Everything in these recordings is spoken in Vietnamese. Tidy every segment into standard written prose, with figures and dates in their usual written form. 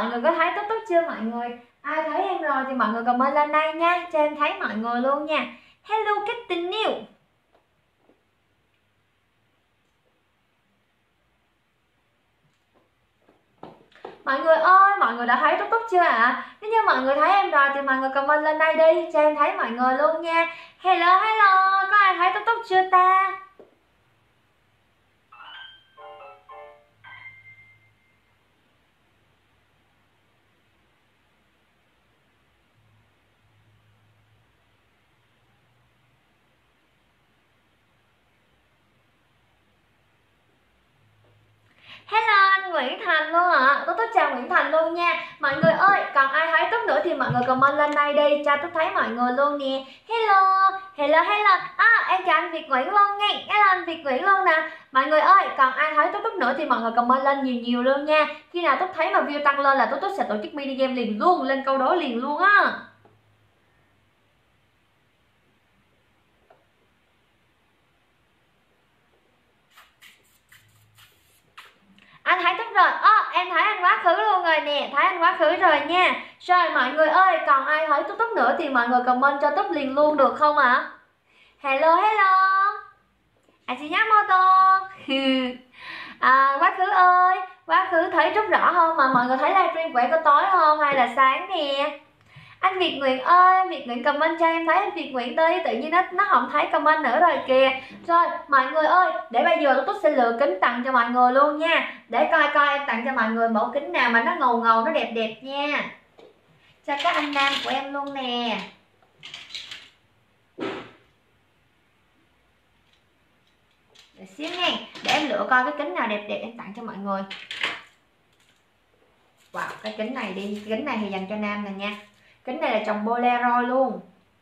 mọi người có thấy Túc Túc chưa mọi người? Ai thấy em rồi thì mọi người comment lên đây nha, cho em thấy mọi người luôn nha. Hello Captain New. Mọi người ơi, mọi người đã thấy Túc Túc chưa ạ? Nếu như mọi người thấy em rồi thì mọi người comment lên đây đi, cho em thấy mọi người luôn nha. Hello, hello, có ai thấy Túc Túc chưa ta? Hello anh Nguyễn Thành luôn ạ. Túc chào Nguyễn Thành luôn nha. Mọi người ơi, còn ai thấy Túc nữa thì mọi người comment lên đây đi, cho Túc thấy mọi người luôn nè. Hello, hello, hello. Em chào anh Việt Nguyễn luôn nha. Hello anh Việt Nguyễn luôn nè. Mọi người ơi, còn ai thấy Túc nữa thì mọi người comment lên nhiều nhiều luôn nha. Khi nào Túc thấy mà view tăng lên là Túc sẽ tổ chức mini game liền luôn, lên câu đố liền luôn á. Anh thấy Túc rồi, em thấy anh quá khứ luôn rồi nè, thấy anh quá khứ rồi nha. Rồi mọi người ơi, còn ai thấy Túc nữa thì mọi người comment cho Túc liền luôn được không ạ? Hello, hello. Anh xin nhắc mô tô. Quá khứ ơi, quá khứ thấy Túc rõ không mà mọi người thấy livestream của em có tối không hay là sáng nè? Anh Việt Nguyễn ơi, anh Việt Nguyễn comment cho em thấy anh Việt Nguyễn đi, tự nhiên nó không thấy comment nữa rồi kìa. Rồi mọi người ơi, để bây giờ tôi sẽ lựa kính tặng cho mọi người luôn nha. Để coi coi em tặng cho mọi người mẫu kính nào mà nó ngầu ngầu, nó đẹp đẹp nha. Cho các anh nam của em luôn nè. Để xíu nha, để em lựa coi cái kính nào đẹp đẹp em tặng cho mọi người. Wow, cái kính này đi, kính này thì dành cho nam này nha. Kính này là chồng Polaroid luôn.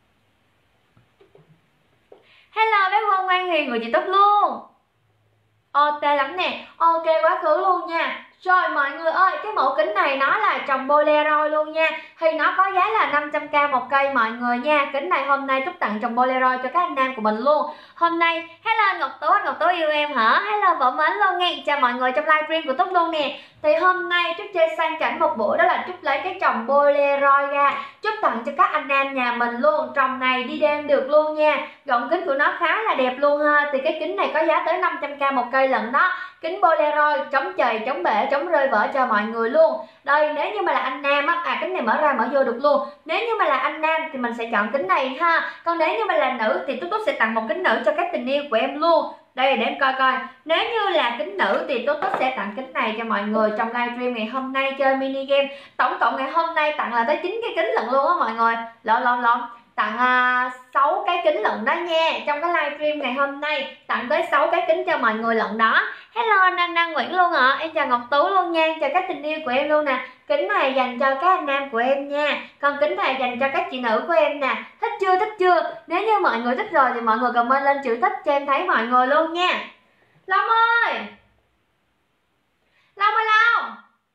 Hello bé Vân Ngoan Hiền, người chị Túc luôn. OT lắm nè, ok quá khứ luôn nha. Rồi mọi người ơi, cái mẫu kính này nó là trồng Polaroid luôn nha. Thì nó có giá là 500k một cây mọi người nha. Kính này hôm nay Túc tặng trồng Polaroid cho các anh nam của mình luôn. Hôm nay, hello anh Ngọc Tố yêu em hả? Hello vợ mến luôn nghe. Chào mọi người trong livestream của Túc luôn nè. Thì hôm nay Trúc chơi sang chảnh một bữa, đó là Trúc lấy cái trồng Polaroid ra, Trúc tặng cho các anh nam nhà mình luôn. Trồng này đi đêm được luôn nha. Gọng kính của nó khá là đẹp luôn ha. Thì cái kính này có giá tới 500k một cây lận đó. Kính Polaroid chống chày, chống bể, chống rơi vỡ cho mọi người luôn. Đây, nếu như mà là anh nam á, kính này mở ra mở vô được luôn. Nếu như mà là anh nam thì mình sẽ chọn kính này ha. Còn nếu như mà là nữ thì Túc sẽ tặng một kính nữ cho các tình yêu của em luôn. Đây để em coi coi. Nếu như là kính nữ thì Túc sẽ tặng kính này cho mọi người trong livestream ngày hôm nay chơi mini game. Tổng cộng ngày hôm nay tặng là tới 9 cái kính lận luôn á mọi người. Lộn tặng 6 cái kính lận đó nha. Trong cái livestream ngày hôm nay tặng tới 6 cái kính cho mọi người lận đó. Hello anh Đăng Nguyễn luôn ạ. Em chào Ngọc Tú luôn nha, chào các tình yêu của em luôn nè. Kính này dành cho các anh nam của em nha. Còn kính này dành cho các chị nữ của em nè. Thích chưa, thích chưa? Nếu như mọi người thích rồi thì mọi người comment lên chữ thích cho em thấy mọi người luôn nha. Long ơi, Long ơi Long.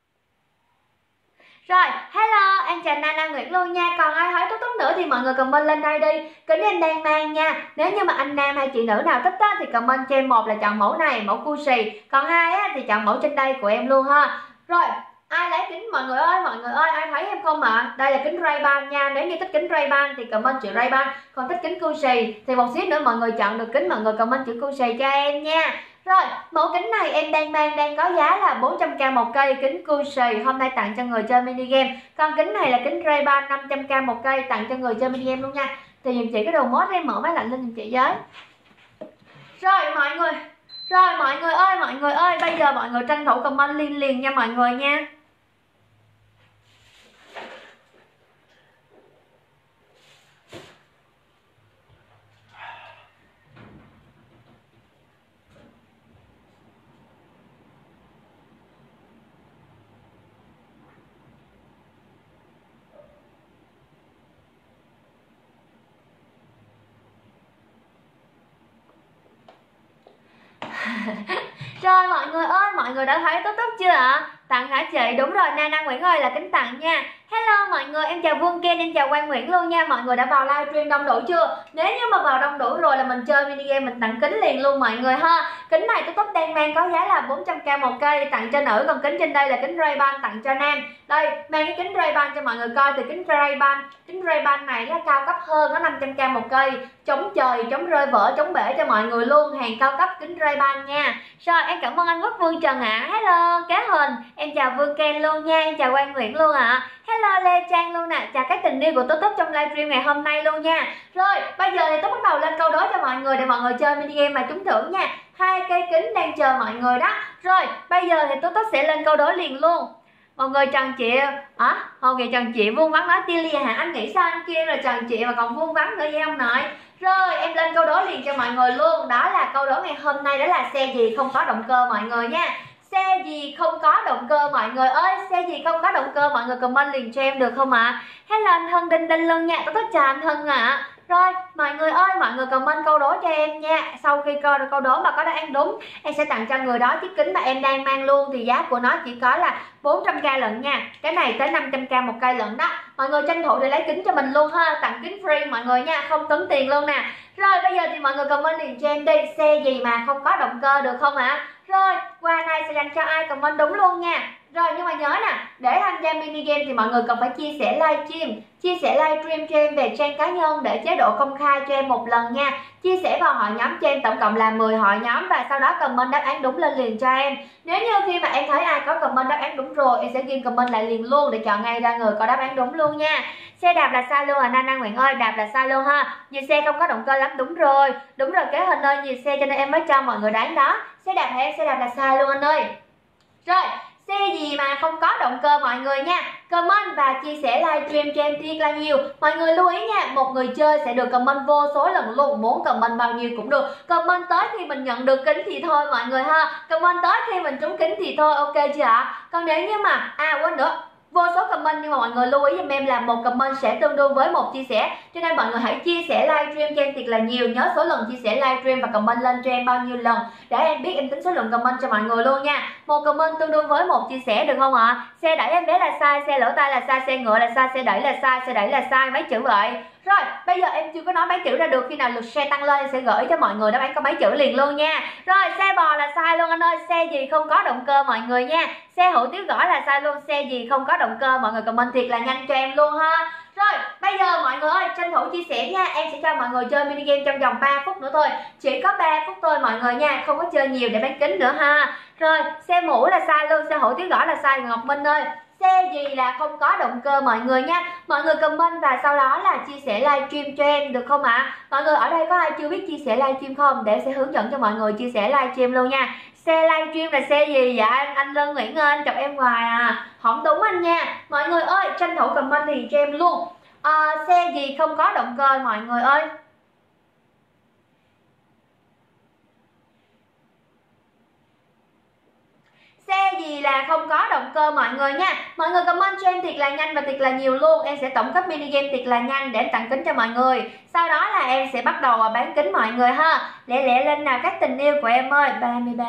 Rồi, hello, em chào Nana Nguyễn luôn nha. Còn ai hỏi Túc nữa thì mọi người comment lên đây đi. Kính em đang mang nha. Nếu như mà anh nam hay chị nữ nào thích á, thì comment cho em, một là chọn mẫu này, mẫu Gucci. Còn hai á, thì chọn mẫu trên đây của em luôn ha. Rồi, ai lấy kính mọi người ơi, ai thấy em không ạ? Đây là kính Ray-Ban nha. Nếu như thích kính Ray-Ban thì comment chữ Ray-Ban. Còn thích kính Gucci thì một xíu nữa mọi người chọn được kính, mọi người comment chữ Gucci cho em nha. Rồi, mẫu kính này em đang mang đang có giá là 400k một cây, kính Gucci hôm nay tặng cho người chơi mini game. Còn kính này là kính Ray-Ban 500k một cây tặng cho người chơi mini game luôn nha. Thì dùm chị cái đồ mốt em mở máy lạnh lên dùm chị với. Rồi mọi người ơi, bây giờ mọi người tranh thủ comment liền nha mọi người nha. Rồi mọi người ơi, mọi người đã thấy Túc chưa ạ? Tặng hả chị? Đúng rồi, Nana Nguyễn ơi là kính tặng nha. Hello mọi người, em chào Vương Ken, em chào Quang Nguyễn luôn nha. Mọi người đã vào livestream đông đủ chưa? Nếu như mà vào đông đủ rồi là mình chơi mini game, mình tặng kính liền luôn mọi người ha. Kính này Top đang mang có giá là 400k một cây, tặng cho nữ. Còn kính trên đây là kính Ray-Ban tặng cho nam. Đây, mang cái kính Ray-Ban cho mọi người coi. Thì kính Ray-Ban này nó cao cấp hơn, nó 500k một cây, chống trời, chống rơi vỡ, chống bể cho mọi người luôn. Hàng cao cấp kính Ray-Ban nha. Rồi, em cảm ơn anh Quốc Vương Trần ạ. Hello, Cá Hình, em chào Vương Ken luôn nha, em chào Quang Nguyễn luôn ạ. Hello Lê Trang luôn nè, chào các tình yêu của Top trong livestream ngày hôm nay luôn nha. Rồi, bây giờ thì Top bắt đầu lên câu đố cho mọi người để mọi người chơi mini game mà trúng thưởng nha. 2 cây kính đang chờ mọi người đó. Rồi, bây giờ thì Top sẽ lên câu đố liền luôn. Mọi người Trần Chị Trần Chị vuông vắn nói Tia hả? Anh nghĩ sao anh kia là Trần Chị mà còn vuông vắn nữa vậy ông nội? Rồi, em lên câu đố liền cho mọi người luôn. Đó là câu đố ngày hôm nay, đó là xe gì không có động cơ mọi người nha. Xe gì không có động cơ mọi người ơi? Xe gì không có động cơ mọi người comment liền cho em được không ạ? Hello anh Hân Đinh Đinh luôn nha. Tôi chào anh Hân ạ. Rồi mọi người ơi, mọi người comment câu đố cho em nha. Sau khi coi được câu đố mà có đáp án đúng, em sẽ tặng cho người đó chiếc kính mà em đang mang luôn. Thì giá của nó chỉ có là 400k lận nha. Cái này tới 500k một cây lận đó. Mọi người tranh thủ để lấy kính cho mình luôn ha. Tặng kính free mọi người nha, không tốn tiền luôn nè. Rồi bây giờ thì mọi người comment liền cho em đi. Xe gì mà không có động cơ được không ạ? Rồi, quà này sẽ dành cho ai comment đúng luôn nha. Rồi nhưng mà nhớ nè, để tham gia mini game thì mọi người cần phải chia sẻ livestream cho em về trang cá nhân để chế độ công khai cho em một lần nha. Chia sẻ vào hội nhóm cho em, tổng cộng là 10 hội nhóm, và sau đó comment đáp án đúng lên liền cho em. Nếu như khi mà em thấy ai có comment đáp án đúng rồi, em sẽ ghi comment lại liền luôn để chọn ngay ra người có đáp án đúng luôn nha. Xe đạp là sai luôn à Nana Nguyễn ơi, đạp là sai luôn ha. Nhiều xe không có động cơ lắm, đúng rồi Kế Hình ơi, nhiều xe cho nên em mới cho mọi người đoán đó. Xe đạp hả? Xe đạp là sai luôn anh ơi. Rồi, xe gì mà không có động cơ mọi người nha. Comment và chia sẻ livestream cho em thiệt là nhiều. Mọi người lưu ý nha, một người chơi sẽ được comment vô số lần luôn. Muốn comment bao nhiêu cũng được. Comment tới khi mình nhận được kính thì thôi mọi người ha. Comment tới khi mình trúng kính thì thôi, ok chưa ạ? Còn nếu như mà, quên nữa, vô số comment nhưng mà mọi người lưu ý giùm em là một comment sẽ tương đương với một chia sẻ. Cho nên mọi người hãy chia sẻ livestream cho em thiệt là nhiều. Nhớ số lần chia sẻ livestream và comment lên cho em bao nhiêu lần để em biết em tính số lượng comment cho mọi người luôn nha. Một comment tương đương với một chia sẻ được không ạ? Xe đẩy em bé là sai, xe lỗ tai là sai, xe ngựa là sai, xe đẩy là sai, mấy chữ vậy. Rồi, bây giờ em chưa có nói mấy chữ ra được, khi nào lượt share tăng lên em sẽ gửi cho mọi người đáp án có mấy chữ liền luôn nha. Rồi, xe bò là sai luôn anh ơi, xe gì không có động cơ mọi người nha. Xe hủ tiếu gỏi là sai luôn, xe gì không có động cơ, mọi người comment thiệt là nhanh cho em luôn ha. Rồi, bây giờ mọi người ơi, tranh thủ chia sẻ nha, em sẽ cho mọi người chơi mini game trong vòng 3 phút nữa thôi. Chỉ có 3 phút thôi mọi người nha, không có chơi nhiều để bán kính nữa ha. Rồi, xe mũ là sai luôn, xe hủ tiếu gỏi là sai Ngọc Minh ơi. Xe gì là không có động cơ mọi người nha. Mọi người comment và sau đó là chia sẻ livestream cho em được không ạ? Mọi người ở đây có ai chưa biết chia sẻ livestream không? Để em sẽ hướng dẫn cho mọi người chia sẻ livestream luôn nha. Xe livestream là xe gì vậy anh Lân Nguyễn ơi, anh chọc em hoài à. Không đúng anh nha. Mọi người ơi, tranh thủ comment thì cho em luôn. Xe gì không có động cơ mọi người ơi? Xe gì là không có động cơ mọi người nha. Mọi người comment cho em thiệt là nhanh và thiệt là nhiều luôn. Em sẽ tổng cấp mini game thiệt là nhanh để em tặng kính cho mọi người. Sau đó là em sẽ bắt đầu bán kính mọi người ha. Lẹ lẹ lên nào các tình yêu của em ơi. 33.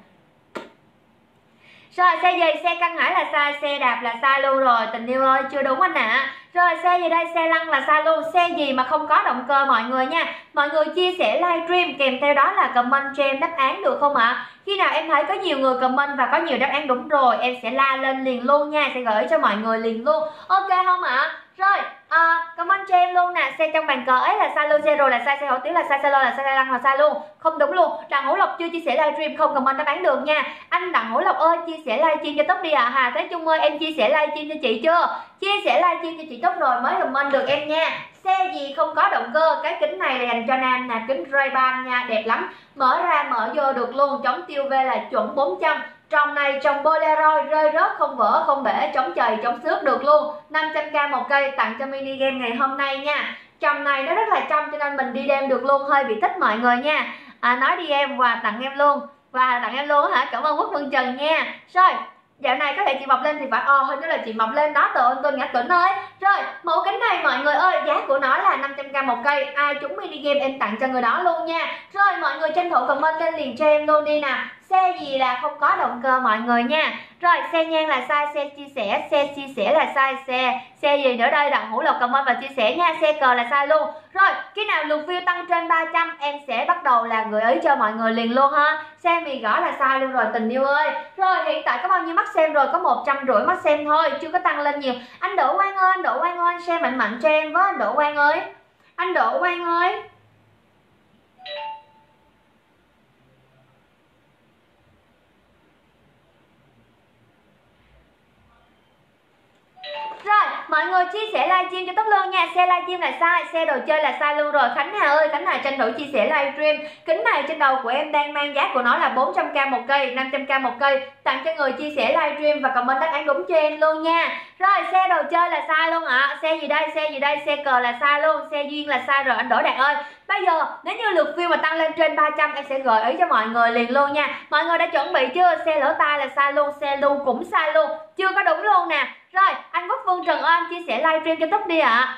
Rồi, xe gì? Xe căng hải là sai, xe đạp là sai luôn rồi. Tình yêu ơi, chưa đúng anh ạ. Rồi, xe gì đây? Xe lăn là sai luôn. Xe gì mà không có động cơ mọi người nha. Mọi người chia sẻ livestream kèm theo đó là comment cho em đáp án được không ạ? Khi nào em thấy có nhiều người comment và có nhiều đáp án đúng rồi, em sẽ la lên liền luôn nha, sẽ gửi cho mọi người liền luôn. Ok không ạ? Rồi, comment cho em luôn nè. Xe trong bàn cờ ấy là sai luôn, xe rồi là sai, xe hủ tiếu là sai, xe lô là sai, xe lăn là sai luôn. Không đúng luôn. Đặng Hữu Lộc chưa chia sẻ livestream, không comment đáp án được nha. Anh Đặng Hữu Lộc ơi, chia sẻ livestream cho Top đi ạ. Hà Thế Trung ơi, em chia sẻ livestream cho chị chưa? Chia sẻ livestream cho chị Top rồi mới comment được em nha. Xe gì không có động cơ? Cái kính này là dành cho nam nè, kính Ray-Ban nha, đẹp lắm. Mở ra mở vô được luôn, chống tiêu UV là chuẩn 400. Trồng này trồng Polaroid, rơi rớt không vỡ không bể, chống chày chống xước được luôn. 500k một cây, tặng cho mini game ngày hôm nay nha. Trồng này nó rất là trong cho nên mình đi đêm được luôn, hơi bị thích mọi người nha. Nói đi em, quà tặng em luôn. Quà tặng em luôn hả? Cảm ơn Quốc Vân Trần nha. Rồi, dạo này có thể chị mọc lên thì phải hình như là chị mọc lên đó, tôi Ngã Tuấn ơi. Rồi, mẫu kính này mọi người ơi, giá của nó là 500k một cây. Ai trúng mini game em tặng cho người đó luôn nha. Rồi, mọi người tranh thủ comment lên liền cho em luôn đi nè. Xe Xe gì là không có động cơ mọi người nha. Rồi xe nhan là sai, xe chia sẻ là sai, xe gì nữa đây? Đặng Hữu Lộc comment và chia sẻ nha. Xe cờ là sai luôn. Rồi khi nào lượt view tăng trên 300 em sẽ bắt đầu là gợi ý cho mọi người liền luôn ha. Xe mì gõ là sai luôn rồi tình yêu ơi. Rồi hiện tại có bao nhiêu mắt xem rồi? Có 150 mắt xem thôi, chưa có tăng lên nhiều. Anh Đỗ Quang ơi, anh Đỗ Quang ơi, share mạnh mạnh cho em với anh Đỗ Quang ơi. Anh Đỗ Quang ơi. Rồi, mọi người chia sẻ livestream cho Tóc Lương nha. Xe livestream là sai, xe đồ chơi là sai luôn rồi. Khánh Hà ơi, Khánh Hà tranh thủ chia sẻ livestream. Kính này trên đầu của em đang mang giá của nó là 400k một cây, 500k một cây. Tặng cho người chia sẻ livestream và comment đáp án đúng cho em luôn nha. Rồi, xe đồ chơi là sai luôn ạ. Xe gì đây? Xe gì đây? Xe cờ là sai luôn. Xe duyên là sai rồi anh Đỗ Đạt ơi. Bây giờ nếu như lượt view mà tăng lên trên 300 em sẽ gợi ý cho mọi người liền luôn nha. Mọi người đã chuẩn bị chưa? Xe lỗ tai là sai luôn, xe lưu cũng sai luôn, chưa có đúng luôn nè. Rồi, anh Quốc Phương Trần ơi, anh chia sẻ livestream cho Túc đi ạ.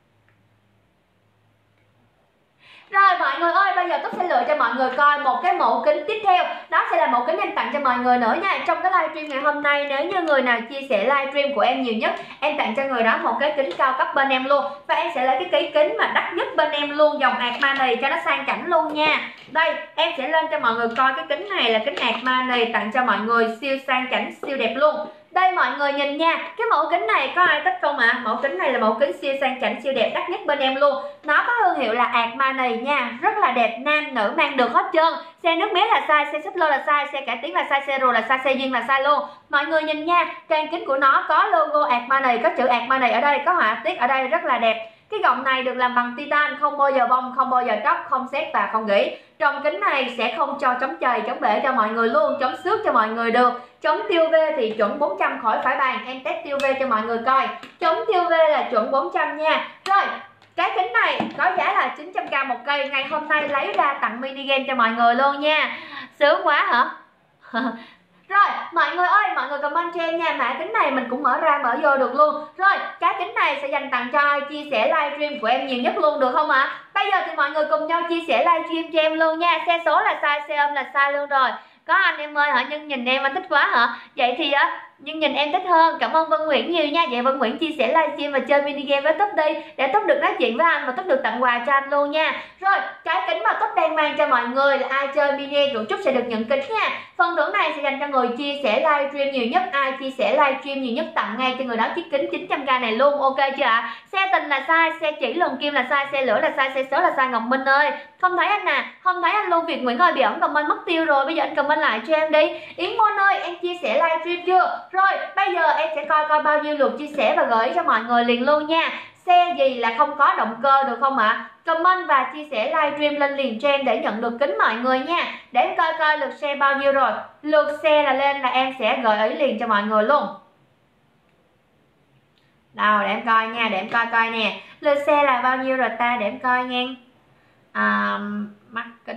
Rồi mọi người ơi, bây giờ Túc sẽ lựa cho mọi người coi một cái mẫu kính tiếp theo. Đó sẽ là mẫu kính em tặng cho mọi người nữa nha. Trong cái livestream ngày hôm nay, nếu như người nào chia sẻ livestream của em nhiều nhất, em tặng cho người đó một cái kính cao cấp bên em luôn. Và em sẽ lấy cái kính mà đắt nhất bên em luôn, dòng Armani cho nó sang chảnh luôn nha. Đây, em sẽ lên cho mọi người coi cái kính này là kính Armani, tặng cho mọi người siêu sang chảnh, siêu đẹp luôn. Đây mọi người nhìn nha, cái mẫu kính này có ai thích không ạ? Mẫu kính này là mẫu kính siêu sang chảnh, siêu đẹp, đắt nhất bên em luôn. Nó có thương hiệu là Armani nha, rất là đẹp, nam nữ mang được hết trơn. Xe nước mía là sai, xe xích lô là sai, xe cải tiến là sai, xe rùa là sai, xe duyên là sai luôn. Mọi người nhìn nha, trang kính của nó có logo Armani, có chữ Armani ở đây, có họa tiết ở đây rất là đẹp. Cái gọng này được làm bằng titan, không bao giờ bong, không bao giờ tróc, không sét và không gỉ. Trong kính này sẽ không cho chống chày, chống bể cho mọi người luôn, chống xước cho mọi người được. Chống tiêu UV thì chuẩn 400 khỏi phải bàn, em test tiêu UV cho mọi người coi. Chống tiêu UV là chuẩn 400 nha. Rồi, cái kính này có giá là 900k một cây, ngày hôm nay lấy ra tặng mini game cho mọi người luôn nha. Sướng quá hả? Rồi, mọi người ơi, mọi người comment cho em nha, mã kính này mình cũng mở ra mở vô được luôn. Rồi, cái kính này sẽ dành tặng cho ai chia sẻ livestream của em nhiều nhất luôn được không ạ? Bây giờ thì mọi người cùng nhau chia sẻ livestream cho em luôn nha. Xe số là sai, xe âm là sai luôn rồi. Có anh em ơi hả, nhưng nhìn em anh thích quá hả? Vậy thì á, nhưng nhìn em thích hơn. Cảm ơn Vân Nguyễn nhiều nha. Vậy Vân Nguyễn chia sẻ livestream và chơi mini game với Túc đi, để Túc được nói chuyện với anh và Túc được tặng quà cho anh luôn nha. Rồi, cái kính mà Túc đang mang cho mọi người là ai chơi mini game của Trúc sẽ được nhận kính nha. Phần thưởng này sẽ dành cho người chia sẻ livestream nhiều nhất, ai chia sẻ livestream nhiều nhất tặng ngay cho người đó chiếc kính 900k này luôn, ok chưa ạ? Xe tình là sai, xe chỉ lần kim là sai, xe lửa là sai, xe số là sai. Ngọc Minh ơi, không thấy anh nè, không thấy anh luôn. Việt Nguyễn ơi, bị ẩn comment mất tiêu rồi, bây giờ anh comment lại cho em đi. Yến Môn ơi, em chia sẻ livestream chưa? Rồi, bây giờ em sẽ coi bao nhiêu lượt chia sẻ và gửi cho mọi người liền luôn nha. Xe gì là không có động cơ được không ạ? Comment và chia sẻ livestream lên liền cho em để nhận được kính mọi người nha. Để em coi lượt xe bao nhiêu rồi. Lượt xe là lên là em sẽ gợi ý liền cho mọi người luôn. Đâu để em coi nha, để em coi nè. Lượt xe là bao nhiêu rồi ta, để em coi nha. Mắt kính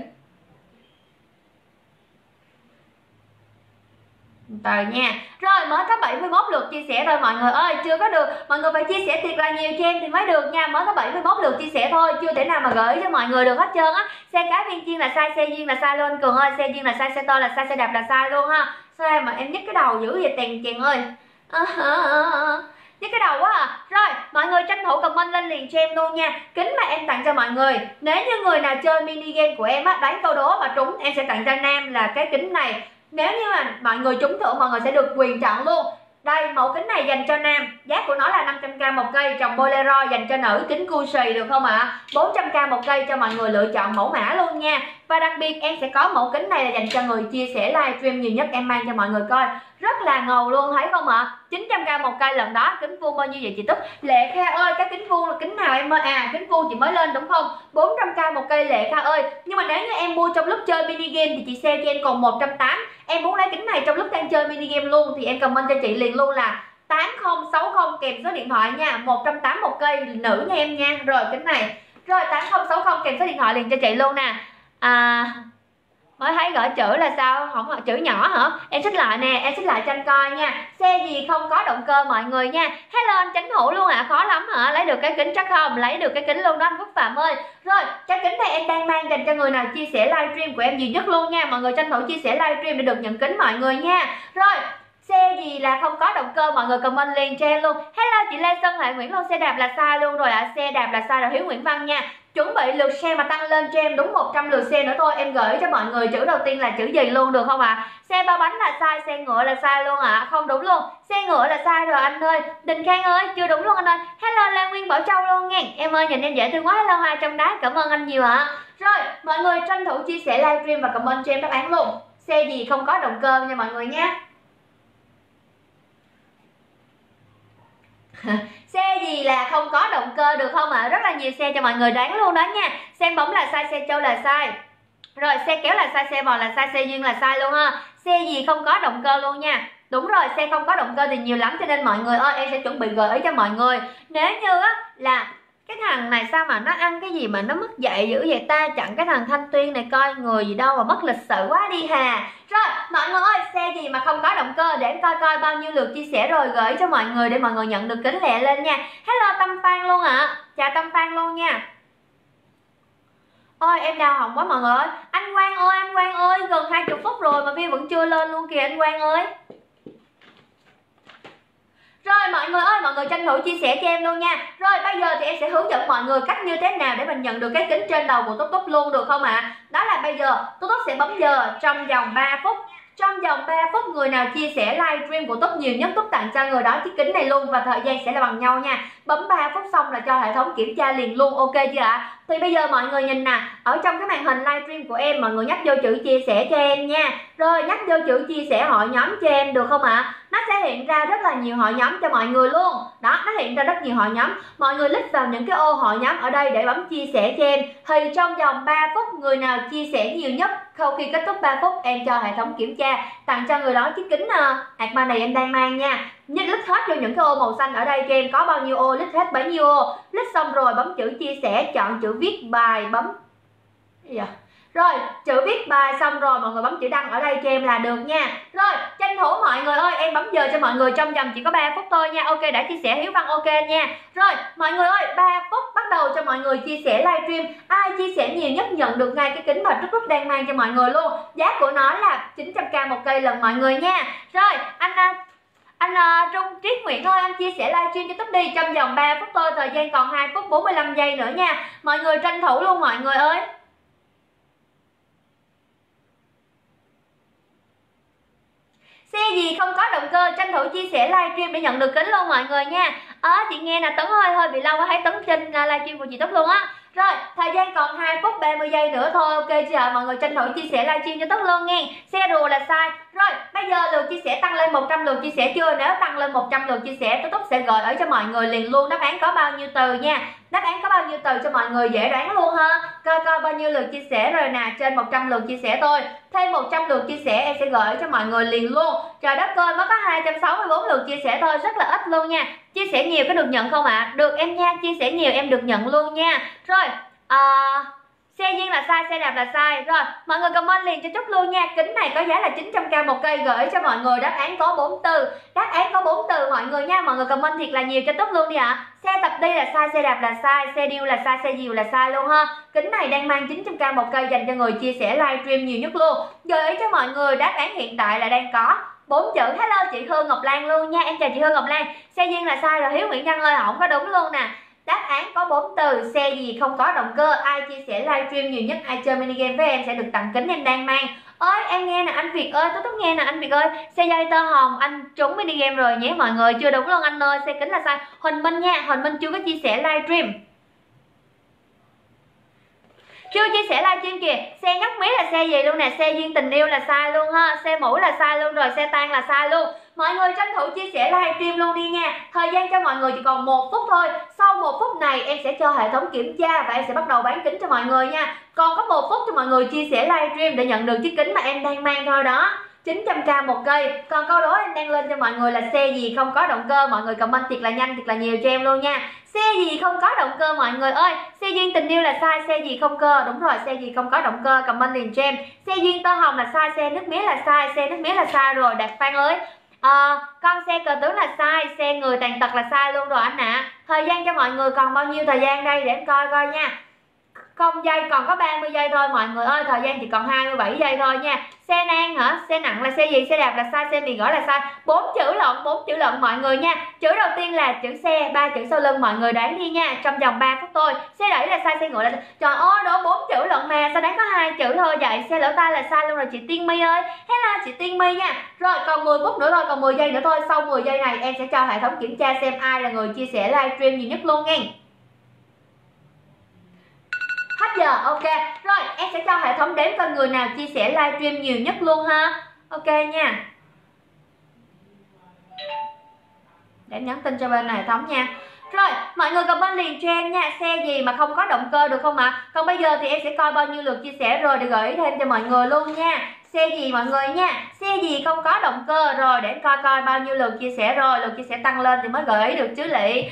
từ nha. Rồi mới có 71 lượt chia sẻ thôi mọi người ơi, chưa có được. Mọi người phải chia sẻ thiệt là nhiều cho em thì mới được nha. Mới có 71 lượt chia sẻ thôi, chưa thể nào mà gửi cho mọi người được hết trơn á. Xe cá viên chiên là sai, xe duyên là sai luôn anh Cường ơi. Xe duyên là sai, xe to là sai, xe đạp là sai luôn ha. Sao mà em nhức cái đầu dữ vậy Tiền ơi. Nhức cái đầu quá à. Rồi mọi người tranh thủ comment lên liền cho em luôn nha. Kính mà em tặng cho mọi người, nếu như người nào chơi mini game của em á, đánh câu đố mà trúng, em sẽ tặng cho nam là cái kính này. Nếu như mà mọi người trúng thưởng, mọi người sẽ được quyền chọn luôn. Đây, mẫu kính này dành cho nam, giá của nó là 500k một cây, trồng bolero. Dành cho nữ kính Gucci được không ạ? 400k một cây cho mọi người lựa chọn mẫu mã luôn nha. Và đặc biệt em sẽ có mẫu kính này là dành cho người chia sẻ livestream nhiều nhất, em mang cho mọi người coi. Rất là ngầu luôn, thấy không ạ? 900k một cây lần đó. Kính vuông bao nhiêu vậy chị Túc? Lệ Kha ơi, cái kính vuông là kính nào em ơi? À, kính vuông chị mới lên đúng không? 400k một cây Lệ Kha ơi. Nhưng mà nếu như em mua trong lúc chơi mini game thì chị sale cho em còn 180. Em muốn lấy kính này trong lúc đang chơi mini game luôn thì em comment cho chị liền luôn là 8060 kèm số điện thoại nha. 180 một cây nữ nha em nha. Rồi kính này. Rồi 8060 kèm số điện thoại liền cho chị luôn nè. Mới thấy gõ chữ là sao? Không hỏi chữ nhỏ hả? Em xích lại nè, em xích lại cho anh coi nha. Xe gì không có động cơ mọi người nha. Hello anh Chánh Hữu luôn ạ. Khó lắm hả? Lấy được cái kính chắc không? Lấy được cái kính luôn đó anh Phúc Phạm ơi. Rồi, cái kính này em đang mang dành cho người nào chia sẻ livestream của em nhiều nhất luôn nha. Mọi người tranh thủ chia sẻ livestream để được nhận kính mọi người nha. Rồi, xe gì là không có động cơ mọi người comment liền cho em luôn. Hello chị Lê Xuân Huệ Nguyễn luôn, xe đạp là sai luôn rồi ạ. Xe đạp là sai rồi Hiếu Nguyễn Văn nha. Chuẩn bị lượt share mà tăng lên cho em đúng 100 lượt share nữa thôi. Em gửi cho mọi người chữ đầu tiên là chữ gì luôn được không ạ? Xe ba bánh là sai, xe ngựa là sai luôn ạ. Không đúng luôn. Xe ngựa là sai rồi anh ơi. Đình Khang ơi, chưa đúng luôn anh ơi. Hello Lan Nguyên Bảo Châu luôn nha. Em ơi nhìn em dễ thương quá. Hello Hoa trong đá. Cảm ơn anh nhiều ạ. Rồi, mọi người tranh thủ chia sẻ livestream và comment cho em đáp án luôn. Xe gì không có động cơ nha mọi người nha. Xe gì là không có động cơ được không ạ? Rất là nhiều xe cho mọi người đoán luôn đó nha. Xe bóng là sai, xe trâu là sai. Rồi xe kéo là sai, xe bò là sai, xe duyên là sai luôn ha. Xe gì không có động cơ luôn nha. Đúng rồi, xe không có động cơ thì nhiều lắm cho nên mọi người ơi em sẽ chuẩn bị gợi ý cho mọi người. Nếu như á là cái thằng này sao mà nó ăn cái gì mà nó mất dạy dữ vậy ta, chặn cái thằng Thanh Tuyên này coi người gì đâu mà mất lịch sự quá đi hà. Rồi mọi người ơi, xe gì mà không có động cơ để em coi coi bao nhiêu lượt chia sẻ rồi gửi cho mọi người để mọi người nhận được kính lẹ lên nha. Hello Tâm Phan luôn ạ. Chào Tâm Phan luôn nha. Ôi em đau họng quá mọi người ơi. Anh Quang ơi, gần 20 phút rồi mà view vẫn chưa lên luôn kìa anh Quang ơi. Rồi mọi người ơi, mọi người tranh thủ chia sẻ cho em luôn nha. Rồi bây giờ thì em sẽ hướng dẫn mọi người cách như thế nào để mình nhận được cái kính trên đầu của Túc Túc luôn được không ạ? Đó là bây giờ Túc Túc sẽ bấm giờ trong vòng 3 phút. Trong vòng 3 phút người nào chia sẻ livestream của Túc nhiều nhất Túc tặng cho người đó chiếc kính này luôn và thời gian sẽ là bằng nhau nha. Bấm 3 phút xong là cho hệ thống kiểm tra liền luôn, ok chưa ạ? Thì bây giờ mọi người nhìn nè, ở trong cái màn hình livestream của em mọi người nhắc vô chữ chia sẻ cho em nha. Rồi nhắc vô chữ chia sẻ hội nhóm cho em được không ạ? Nó sẽ hiện ra rất là nhiều hội nhóm cho mọi người luôn. Đó, nó hiện ra rất nhiều hội nhóm. Mọi người click vào những cái ô hội nhóm ở đây để bấm chia sẻ cho em. Thì trong vòng 3 phút người nào chia sẻ nhiều nhất, sau khi kết thúc 3 phút em cho hệ thống kiểm tra tặng cho người đó chiếc kính Atman này em đang mang nha. Nhấn click hết vô những cái ô màu xanh ở đây cho em, có bao nhiêu ô click hết bấy nhiêu ô. Click xong rồi bấm chữ chia sẻ, chọn chữ viết bài, bấm rồi chữ viết bài xong rồi mọi người bấm chữ đăng ở đây cho em là được nha. Rồi tranh thủ mọi người ơi, em bấm giờ cho mọi người trong vòng chỉ có 3 phút thôi nha. Ok đã chia sẻ Hiếu Văn ok nha. Rồi mọi người ơi, 3 phút bắt đầu cho mọi người chia sẻ livestream. Ai chia sẻ nhiều nhất nhận được ngay cái kính mà Trúc Trúc đang mang cho mọi người luôn. Giá của nó là 900k một cây lần mọi người nha. Rồi anh Trung Triết Nguyễn ơi, anh chia sẻ livestream cho Túc đi trong vòng 3 phút thôi, thời gian còn 2 phút 45 giây nữa nha. Mọi người tranh thủ luôn mọi người ơi. Xe gì không có động cơ, tranh thủ chia sẻ livestream để nhận được kính luôn mọi người nha. Chị nghe nè, Tấn hơi bị lâu quá, thấy Tấn trên livestream của chị Túc luôn á. Rồi thời gian còn 2 phút 30 giây nữa thôi, ok chưa ạ? Mọi người tranh thủ chia sẻ livestream cho Túc luôn nha. Xe rùa là sai. Rồi bây giờ lượt chia sẻ tăng lên 100 lượt chia sẻ chưa? Nếu tăng lên 100 lượt chia sẻ Túc sẽ gửi ở cho mọi người liền luôn đáp án có bao nhiêu từ nha. Đáp án có bao nhiêu từ cho mọi người dễ đoán luôn ha. Coi bao nhiêu lượt chia sẻ rồi nè, trên 100 lượt chia sẻ thôi. Thêm 100 lượt chia sẻ em sẽ gửi cho mọi người liền luôn. Trời đất ơi, mới có 264 lượt chia sẻ thôi, rất là ít luôn nha. Chia sẻ nhiều có được nhận không ạ? Được em nha, chia sẻ nhiều em được nhận luôn nha. Rồi xe duyên là sai, xe đạp là sai. Rồi mọi người comment liền cho Trúc luôn nha. Kính này có giá là 900k một cây, gửi cho mọi người đáp án có 4 từ. Đáp án có 4 từ mọi người nha. Mọi người comment thiệt là nhiều cho Trúc luôn đi ạ. Xe tập đi là sai, xe đạp là sai, xe điêu là sai, xe diều là sai luôn ha. Kính này đang mang 900k một cây dành cho người chia sẻ livestream nhiều nhất luôn. Gợi ý cho mọi người đáp án hiện tại là đang có 4 chữ. Hello chị Hương Ngọc Lan luôn nha. Em chào chị Hương Ngọc Lan. Xe duyên là sai rồi Hiếu Nguyễn Nhân ơi, không có đúng luôn nè. Đáp án có 4 từ. Xe gì không có động cơ. Ai chia sẻ livestream nhiều nhất, ai chơi mini game với em sẽ được tặng kính em đang mang. Ơi em nghe nè anh Việt ơi, Túc nghe nè anh Việt ơi. Xe dây tơ hồng anh trúng mini game rồi nhé mọi người. Chưa đúng luôn anh ơi, xe kính là sai. Huỳnh Minh nha, Huỳnh Minh chưa có chia sẻ livestream. Chưa chia sẻ livestream kìa. Xe nhóc mí là xe gì luôn nè. Xe duyên tình yêu là sai luôn ha. Xe mũi là sai luôn rồi. Xe tan là sai luôn. Mọi người tranh thủ chia sẻ livestream luôn đi nha. Thời gian cho mọi người chỉ còn 1 phút thôi. Sau 1 phút này em sẽ cho hệ thống kiểm tra và em sẽ bắt đầu bán kính cho mọi người nha. Còn có 1 phút cho mọi người chia sẻ livestream để nhận được chiếc kính mà em đang mang thôi đó. 900k một cây. Còn câu đố em đang lên cho mọi người là xe gì không có động cơ, mọi người comment thiệt là nhanh thiệt là nhiều cho em luôn nha. Xe gì không có động cơ mọi người ơi? Xe duyên tình yêu là sai, xe gì không cơ? Đúng rồi, xe gì không có động cơ, comment liền cho em. Xe duyên tơ hồng là sai, xe nước mía là sai, xe nước mía là sai rồi, Đạt Phan ơi. Con xe cờ tướng là sai, xe người tàn tật là sai luôn rồi anh ạ. Thời gian cho mọi người còn bao nhiêu thời gian đây để em coi coi nha. 0 giây, còn có 30 giây thôi mọi người ơi, thời gian chỉ còn 27 giây thôi nha. Xe nang hả? Xe nặng là xe gì? Xe đạp là sai, xe mì gỏi là sai. 4 chữ lận mọi người nha. Chữ đầu tiên là chữ xe, 3 chữ sau lưng mọi người đoán đi nha, trong vòng 3 phút thôi. Xe đẩy là sai, xe ngựa là sai. Trời ơi, đổ 4 chữ lận mà, sao đáng có 2 chữ thôi vậy? Xe lỗ tai là sai luôn rồi chị Tiên My ơi. Thế là chị Tiên My nha. Rồi còn 10 phút nữa thôi, còn 10 giây nữa thôi. Sau 10 giây này em sẽ cho hệ thống kiểm tra xem ai là người chia sẻ livestream nhiều nhất luôn nha. Hết giờ, ok. Rồi em sẽ cho hệ thống đếm coi người nào chia sẻ livestream nhiều nhất luôn ha. Ok nha. Để em nhắn tin cho bên hệ thống nha. Rồi mọi người comment liền cho em nha, xe gì mà không có động cơ được không ạ? Còn bây giờ thì em sẽ coi bao nhiêu lượt chia sẻ rồi để gửi thêm cho mọi người luôn nha. Xe gì mọi người nha, xe gì không có động cơ rồi để em coi bao nhiêu lượt chia sẻ rồi, lượt chia sẻ tăng lên thì mới gửi ý được chứ lị.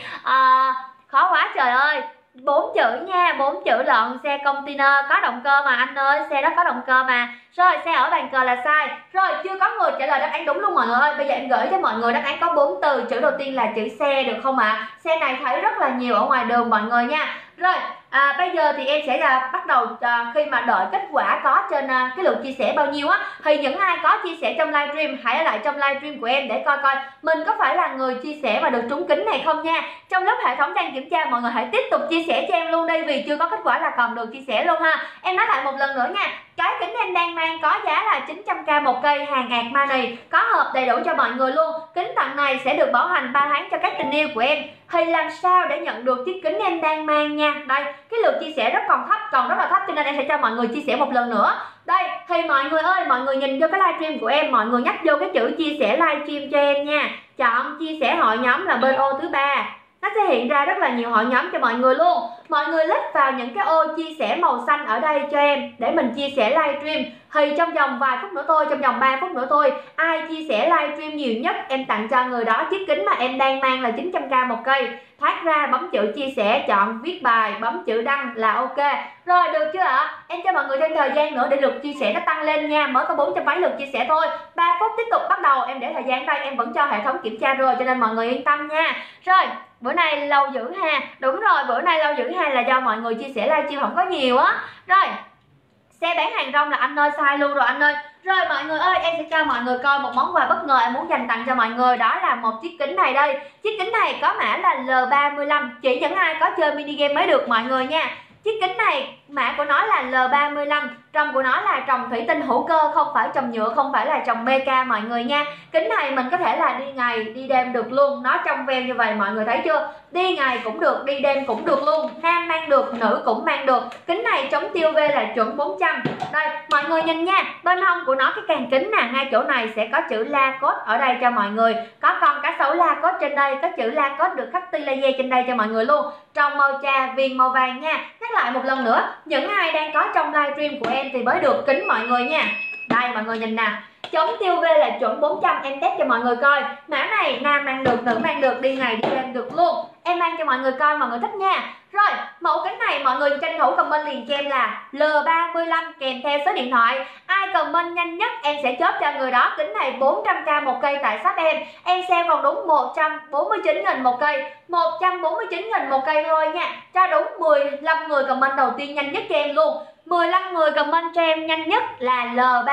Khó quá trời ơi. 4 chữ nha, 4 chữ lận. Xe container có động cơ mà anh ơi, xe đó có động cơ mà. Rồi xe ở bàn cờ là sai. Rồi chưa có người trả lời đáp án đúng luôn mọi người ơi. Bây giờ em gửi cho mọi người đáp án có 4 từ. Chữ đầu tiên là chữ xe được không ạ? Xe này thấy rất là nhiều ở ngoài đường mọi người nha. Rồi bây giờ thì em sẽ bắt đầu khi mà đợi kết quả có trên cái lượt chia sẻ bao nhiêu á, thì những ai có chia sẻ trong livestream hãy ở lại trong livestream của em để coi mình có phải là người chia sẻ mà được trúng kính này không nha. Trong lúc hệ thống đang kiểm tra, mọi người hãy tiếp tục chia sẻ cho em luôn đi, vì chưa có kết quả là còn được chia sẻ luôn ha. Em nói lại một lần nữa nha, cái kính em đang mang có giá là 900k một cây, hàng Armani, có hộp đầy đủ cho mọi người luôn. Kính tặng này sẽ được bảo hành 3 tháng cho các tình yêu của em. Thì làm sao để nhận được chiếc kính em đang mang nha. Đây, cái lượt chia sẻ còn rất là thấp, cho nên em sẽ cho mọi người chia sẻ một lần nữa. Đây, thì mọi người ơi, mọi người nhìn vô cái livestream của em, mọi người nhắc vô cái chữ chia sẻ livestream cho em nha. Chọn chia sẻ hội nhóm là bên ô thứ 3. Nó sẽ hiện ra rất là nhiều hội nhóm cho mọi người luôn. Mọi người click vào những cái ô chia sẻ màu xanh ở đây cho em để mình chia sẻ livestream. Thì trong vòng vài phút nữa thôi, trong vòng 3 phút nữa thôi, ai chia sẻ livestream nhiều nhất em tặng cho người đó chiếc kính mà em đang mang là 900k một cây. Thoát ra bấm chữ chia sẻ, chọn viết bài, bấm chữ đăng là ok. Rồi được chưa ạ? Em cho mọi người thêm thời gian nữa để lượt chia sẻ nó tăng lên nha. Mới có 400 mấy lượt chia sẻ thôi. 3 phút tiếp tục bắt đầu, em để thời gian đây, em vẫn cho hệ thống kiểm tra rồi, cho nên mọi người yên tâm nha. Rồi bữa nay lâu dữ ha. Đúng rồi, bữa nay lâu dữ ha là do mọi người chia sẻ livestream không có nhiều á. Rồi xe bán hàng rong là anh ơi, sai luôn rồi anh ơi. Rồi mọi người ơi, em sẽ cho mọi người coi một món quà bất ngờ em muốn dành tặng cho mọi người. Đó là một chiếc kính này đây. Chiếc kính này có mã là L35, chỉ những ai có chơi mini game mới được mọi người nha. Chiếc kính này mã của nó là L35, trồng của nó là trồng thủy tinh hữu cơ, không phải trồng nhựa, không phải là trồng BK mọi người nha. Kính này mình có thể là đi ngày đi đêm được luôn, nó trong veo như vậy mọi người thấy chưa? Đi ngày cũng được, đi đêm cũng được luôn, nam mang được, nữ cũng mang được. Kính này chống tiêu UV là chuẩn 400. Đây mọi người nhìn nha, bên hông của nó cái càng kính nè, ngay chỗ này sẽ có chữ Lacoste ở đây cho mọi người. Có con cá sấu Lacoste trên đây, có chữ Lacoste được khắc ti laser trên đây cho mọi người luôn. Trong màu trà, viền màu vàng nha. Nhắc lại một lần nữa, những ai đang có trong livestream của em thì mới được kính mọi người nha. Đây mọi người nhìn nè, chống tiêu UV là chuẩn 400, em test cho mọi người coi. Mã này nam mang được, nữ mang được, đi ngày đi đêm được luôn. Em mang cho mọi người coi, mọi người thích nha. Rồi, mẫu kính này mọi người tranh thủ comment liền cho em là L35 kèm theo số điện thoại. Ai comment nhanh nhất em sẽ chốt cho người đó kính này 400k một cây tại shop em. Em sale còn đúng 149.000 một cây, 149.000 một cây thôi nha. Cho đúng 15 người comment đầu tiên nhanh nhất cho em luôn. 15 người comment cho em nhanh nhất là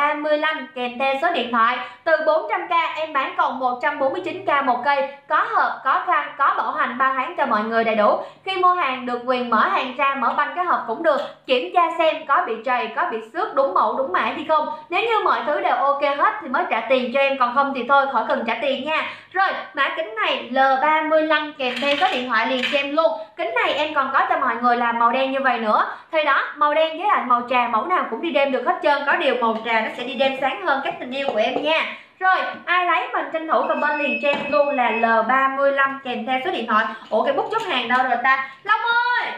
L35 kèm theo số điện thoại. Từ 400k em bán còn 149k một cây, có hộp, có khăn, có bảo hành 3 tháng cho mọi người đầy đủ. Khi mua hàng được quyền mở hàng ra, mở banh cái hộp cũng được, kiểm tra xem có bị trầy, có bị xước, đúng mẫu đúng mã gì không. Nếu như mọi thứ đều ok hết thì mới trả tiền cho em, còn không thì thôi khỏi cần trả tiền nha. Rồi mã kính này L35 kèm theo số điện thoại liền cho em luôn. Kính này em còn có cho mọi người là màu đen như vậy nữa. Thì đó, màu đen với lại màu trà mẫu nào cũng đi đêm được hết trơn, có điều màu trà nó sẽ đi đêm sáng hơn các tình yêu của em nha. Rồi, ai lấy mình tranh thủ comment liền cho em luôn là L35 kèm theo số điện thoại. Ủa cái bút chốt hàng đâu rồi ta? Long ơi!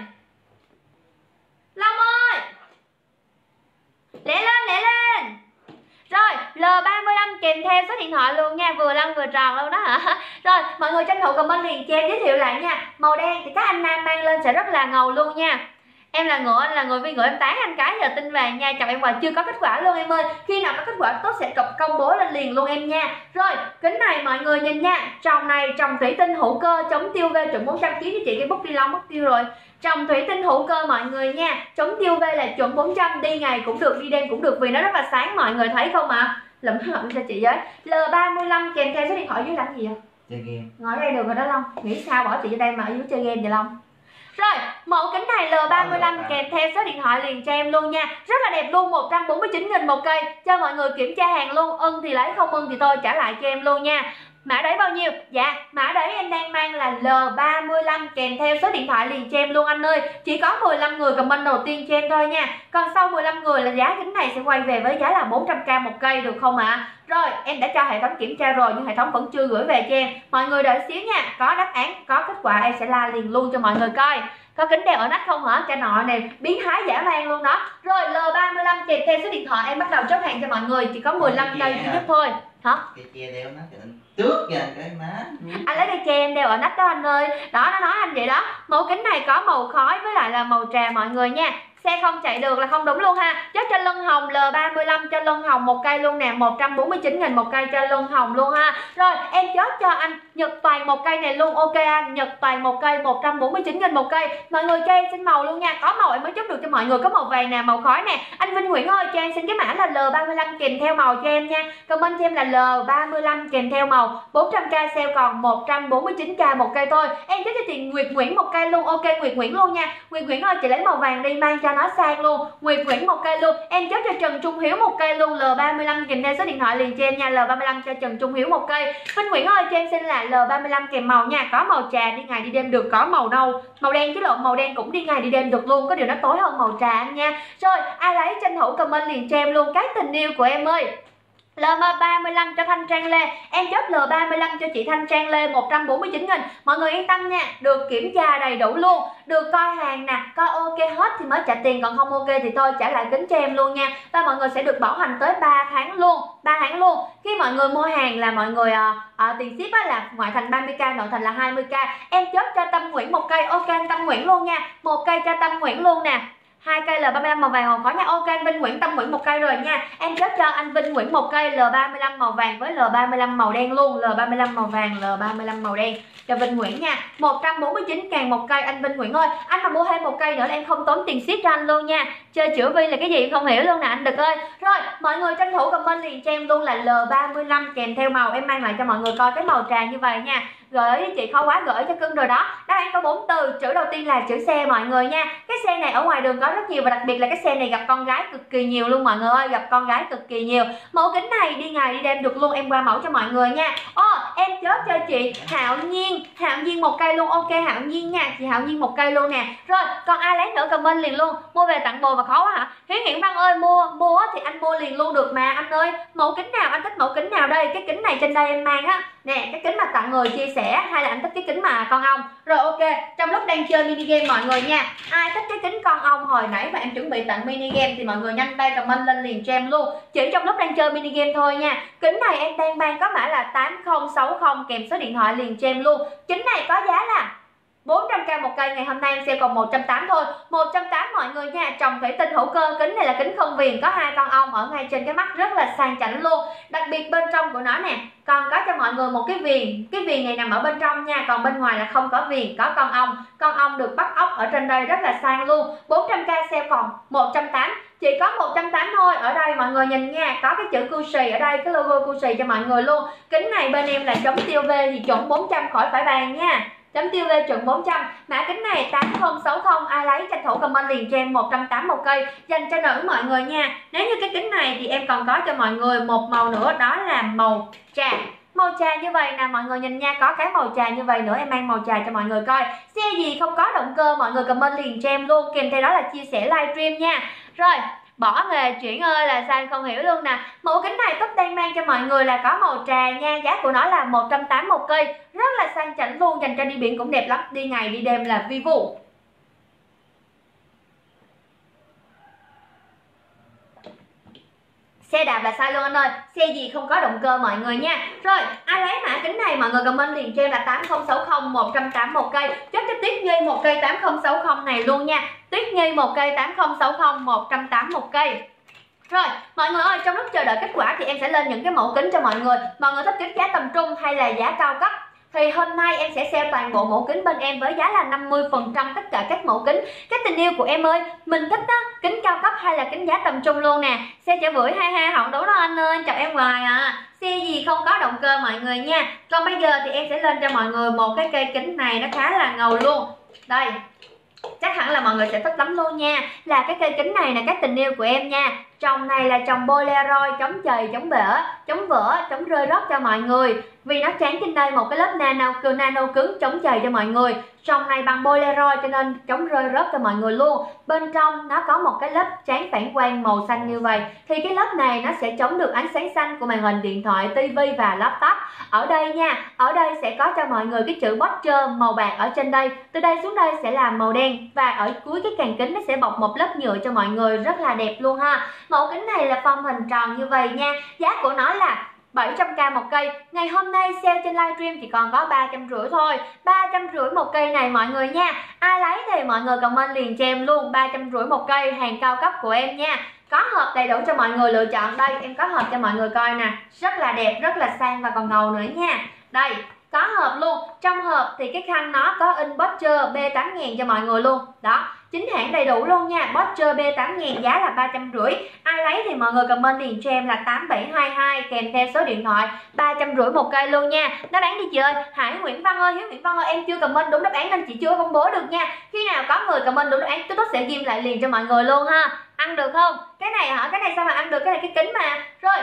Long ơi! Lẹ lên, lẹ lên! Rồi, L35 kèm theo số điện thoại luôn nha, vừa lăn vừa tròn luôn đó hả. Rồi mọi người tranh thủ comment liền cho em giới thiệu lại nha. Màu đen thì các anh nam mang lên sẽ rất là ngầu luôn nha. Em là ngựa, anh là người viên ngựa, em tán anh cái giờ tin vàng nha. Chồng em quà chưa có kết quả luôn em ơi. Khi nào có kết quả tốt sẽ công bố lên liền luôn em nha. Rồi kính này mọi người nhìn nha. Trồng này trồng thủy tinh hữu cơ, chống tiêu UV chuẩn 400 kg. Chị cái bút đi lông mất tiêu rồi. Trồng thủy tinh hữu cơ mọi người nha, chống tiêu UV là chuẩn 400, đi ngày cũng được đi đêm cũng được vì nó rất là sáng, mọi người thấy không ạ? Lụm cho chị với. L35 kèm theo số điện thoại dưới làm gì vậy? Chơi game. Ngồi đây được rồi đó Long. Nghĩ sao bỏ chị ở đây mà ở dưới chơi game vậy Long? Rồi, mẫu kính này L35 kèm theo số điện thoại liền cho em luôn nha. Rất là đẹp luôn, 149.000 một cây. Cho mọi người kiểm tra hàng luôn, ưng thì lấy, không ưng thì thôi trả lại cho em luôn nha. Mã đẩy bao nhiêu? Dạ, mã đẩy em đang mang là L35 kèm theo số điện thoại liền cho em luôn anh ơi. Chỉ có 15 người comment đầu tiên cho em thôi nha. Còn sau 15 người là giá kính này sẽ quay về với giá là 400k một cây được không ạ? Rồi, em đã cho hệ thống kiểm tra rồi nhưng hệ thống vẫn chưa gửi về cho em. Mọi người đợi xíu nha, có đáp án, có kết quả em sẽ la liền luôn cho mọi người coi. Có kính đeo ở nách không hả? Cái nọ này biến thái dã man luôn đó. Rồi L35 kèm theo số điện thoại em bắt đầu chốt hàng cho mọi người, chỉ có 15 cây duy nhất thôi. Hả? Cái che đeo nách anh tước kìa cái má. Anh lấy cây che em đeo ở nách đó anh ơi. Đó, nó nói anh vậy đó. Mẫu kính này có màu khói với lại là màu trà mọi người nha. Xe không chạy được là không đúng luôn ha. Chốt cho lân hồng L35 cho lân hồng một cây luôn nè, 149.000 một cây cho lân hồng luôn ha. Rồi em chốt cho anh Nhật Toàn một cây này luôn, ok anh. Nhật Toàn một cây 149.000 một cây. Mọi người cho em xin màu luôn nha. Có màu em mới chốt được cho mọi người, có màu vàng nè, màu khói nè. Anh Vinh Nguyễn ơi cho em xin cái mã là L35 kèm theo màu cho em nha. Comment cho em là L35 kèm theo màu, 400k sale còn 149k một cây thôi. Em chốt cho chị Nguyệt Nguyễn một cây luôn, ok Nguyệt Nguyễn luôn nha. Nguyệt Nguyễn ơi chị lấy màu vàng đi mang cho nó sang luôn. Nguyệt Nguyễn một cây luôn. Em chốt cho Trần Trung Hiếu một cây luôn, L35 kèm theo số điện thoại liền cho em nha. L35 cho Trần Trung Hiếu một cây. Vinh Nguyễn ơi cho em xin là L35 kèm màu nha. Có màu trà đi ngày đi đêm được, có màu nâu, màu đen chứ lộn, màu đen cũng đi ngày đi đêm được luôn, có điều nó tối hơn màu trà anh nha. Rồi ai lấy tranh thủ comment liền cho em luôn cái tình yêu của em ơi. L35 cho Thanh Trang Lê. Em chốt L35 cho chị Thanh Trang Lê 149.000. Mọi người yên tâm nha, được kiểm tra đầy đủ luôn, được coi hàng nè, coi ok hết thì mới trả tiền, còn không ok thì thôi trả lại kính cho em luôn nha. Và mọi người sẽ được bảo hành tới 3 tháng luôn, 3 tháng luôn. Khi mọi người mua hàng là mọi người tiền ship là ngoại thành 30k, nội thành là 20k. Em chốt cho Tâm Nguyễn một cây, ok anh Tâm Nguyễn luôn nha. Một cây cho Tâm Nguyễn luôn nè. 2 cây L35 màu vàng màu khói nha. Ok anh Vinh Nguyễn, Tâm Nguyễn một cây rồi nha. Em chốt cho anh Vinh Nguyễn một cây L35 màu vàng với L35 màu đen luôn. L35 màu vàng, L35 màu đen cho Vinh Nguyễn nha. 149.000 một cây anh Vinh Nguyễn ơi. Anh mà mua thêm một cây nữa là em không tốn tiền ship cho anh luôn nha. Chơi chữa vi là cái gì không hiểu luôn nè anh Đực ơi. Rồi mọi người tranh thủ comment liền cho em luôn là L35 kèm theo màu. Em mang lại cho mọi người coi cái màu trà như vậy nha. Gửi với chị khó quá, gửi cho cưng rồi đó. Đáp án có 4 từ, chữ đầu tiên là chữ xe mọi người nha. Cái xe này ở ngoài đường có rất nhiều và đặc biệt là cái xe này gặp con gái cực kỳ nhiều luôn mọi người ơi, gặp con gái cực kỳ nhiều. Mẫu kính này đi ngày đi đêm được luôn, em qua mẫu cho mọi người nha. Em chốt cho chị Hạo Nhiên một cây luôn, ok Hạo Nhiên nha, chị Hạo Nhiên một cây luôn nè. Rồi còn ai lấy nữa comment liền luôn. Mua về tặng bồ mà khó quá hả? Hiển Văn ơi, mua thì anh mua liền luôn được mà anh ơi. Mẫu kính nào anh thích, mẫu kính nào đây? Cái kính này trên đây em mang á nè, cái kính mà tặng người chia sẻ, hay là anh thích cái kính mà con ong. Rồi ok, trong lúc đang chơi mini game mọi người nha, ai thích cái kính con ong hồi nãy mà em chuẩn bị tặng mini game thì mọi người nhanh tay comment lên liền cho em luôn, chỉ trong lúc đang chơi mini game thôi nha. Kính này em đang mang có mã là 8060 kèm số điện thoại liền cho em luôn. Kính này có giá là 400k một cây, ngày hôm nay em sẽ còn 180 thôi. 180 mọi người nha. Trồng thủy tinh hữu cơ, kính này là kính không viền, có 2 con ong ở ngay trên cái mắt, rất là sang chảnh luôn. Đặc biệt bên trong của nó nè, còn có cho mọi người một cái viền. Cái viền này nằm ở bên trong nha, còn bên ngoài là không có viền, có con ong. Con ong được bắt ốc ở trên đây, rất là sang luôn. 400k sale còn 180, chỉ có 180 thôi. Ở đây mọi người nhìn nha, có cái chữ Gucci ở đây, cái logo Gucci cho mọi người luôn. Kính này bên em là chống tiêu UV thì chuẩn 400 khỏi phải bàn nha. Chấm tiêu UV chuẩn 400. Mã kính này 8060, ai lấy tranh thủ comment liền cho em 180 một cây dành cho nữ mọi người nha. Nếu như cái kính này thì em còn có cho mọi người một màu nữa, đó là màu trà. Màu trà như vậy nè mọi người nhìn nha, có cái màu trà như vậy nữa, em mang màu trà cho mọi người coi. Xe gì không có động cơ mọi người comment liền cho em luôn, kèm theo đó là chia sẻ livestream nha. Rồi bỏ nghề chuyển ơi là sao không hiểu luôn nè. Mẫu kính này Top đang mang cho mọi người là có màu trà nha, giá của nó là 180 một cây, rất là sang chảnh luôn, dành cho đi biển cũng đẹp lắm, đi ngày đi đêm là vi vu. Xe đạp là sai luôn anh ơi, xe gì không có động cơ mọi người nha. Rồi, ai lấy mã kính này mọi người comment liền cho em là 8060 181 cây. Chốt cho Tuyết Nhi một cây 8060 này luôn nha. Tuyết Nhi một cây 8060 181 cây. Rồi, mọi người ơi, trong lúc chờ đợi kết quả thì em sẽ lên những cái mẫu kính cho mọi người. Mọi người thích kính giá tầm trung hay là giá cao cấp? Thì hôm nay em sẽ sale toàn bộ mẫu kính bên em với giá là 50% tất cả các mẫu kính. Các tình yêu của em ơi, mình thích á, kính cao cấp hay là kính giá tầm trung luôn nè. Xe chở bưởi ha không đúng đâu anh ơi, chào em hoài à. Xe gì không có động cơ mọi người nha. Còn bây giờ thì em sẽ lên cho mọi người một cái cây kính này nó khá là ngầu luôn. Đây, chắc hẳn là mọi người sẽ thích lắm luôn nha. Là cái cây kính này là các tình yêu của em nha. Trồng này là trồng Polaroid chống chày, chống bể, chống vỡ, chống rơi rớt cho mọi người. Vì nó tráng trên đây một cái lớp nano cứng chống chày cho mọi người. Trồng này bằng Polaroid cho nên chống rơi rớt cho mọi người luôn. Bên trong nó có một cái lớp tráng phản quang màu xanh như vậy. Thì cái lớp này nó sẽ chống được ánh sáng xanh của màn hình điện thoại, tivi và laptop. Ở đây nha, ở đây sẽ có cho mọi người cái chữ Bosch màu bạc ở trên đây. Từ đây xuống đây sẽ là màu đen. Và ở cuối cái càng kính nó sẽ bọc một lớp nhựa cho mọi người, rất là đẹp luôn ha. Mẫu kính này là form hình tròn như vậy nha. Giá của nó là 700k một cây. Ngày hôm nay sale trên livestream chỉ còn có 350 thôi. 350 một cây này mọi người nha. Ai lấy thì mọi người comment liền cho em luôn. 350 một cây, hàng cao cấp của em nha. Có hộp đầy đủ cho mọi người lựa chọn. Đây em có hộp cho mọi người coi nè. Rất là đẹp, rất là sang và còn ngầu nữa nha. Đây, có hộp luôn. Trong hộp thì cái khăn nó có in Bosch B8000 cho mọi người luôn. Đó, chính hãng đầy đủ luôn nha. Bosch B8000 giá là 350. Ai lấy thì mọi người comment liền cho em là 8722 kèm theo số điện thoại. 350 một cây luôn nha. Đáp án đi chị ơi. Hải Nguyễn Văn ơi, Hiếu Nguyễn Văn ơi, em chưa comment đúng đáp án nên chị chưa công bố được nha. Khi nào có người comment đúng đáp án tôi sẽ ghim lại liền cho mọi người luôn ha. Ăn được không? Cái này hả? Cái này sao mà ăn được? Cái này cái kính mà. Rồi